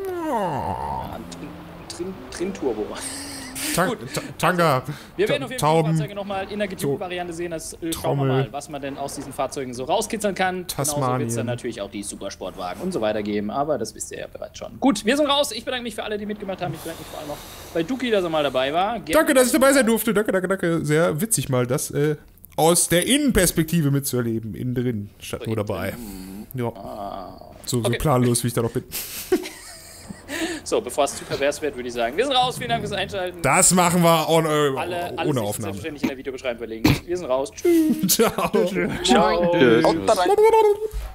Trin-Turbo. Tanga. Wir werden auf jeden Fall die Fahrzeuge nochmal in der getunten Variante sehen. Das schauen wir mal, was man denn aus diesen Fahrzeugen so rauskitzeln kann. Genauso wird es dann natürlich auch die Supersportwagen und so weiter geben, aber das wisst ihr ja bereits schon. Gut, wir sind raus. Ich bedanke mich für alle, die mitgemacht haben. Ich bedanke mich vor allem noch bei Duki, dass er mal dabei war. Danke, dass ich dabei sein durfte. Danke. Sehr witzig mal, das aus der Innenperspektive mitzuerleben. Innen drin, statt nur dabei. Ja. So planlos, wie ich da noch bin. So, bevor es zu pervers wird, würde ich sagen, wir sind raus. Vielen Dank fürs Einschalten. Das machen wir ohne Aufnahme. Selbstverständlich in der Videobeschreibung verlinken. Wir sind raus. Tschüss. Ciao. Ciao.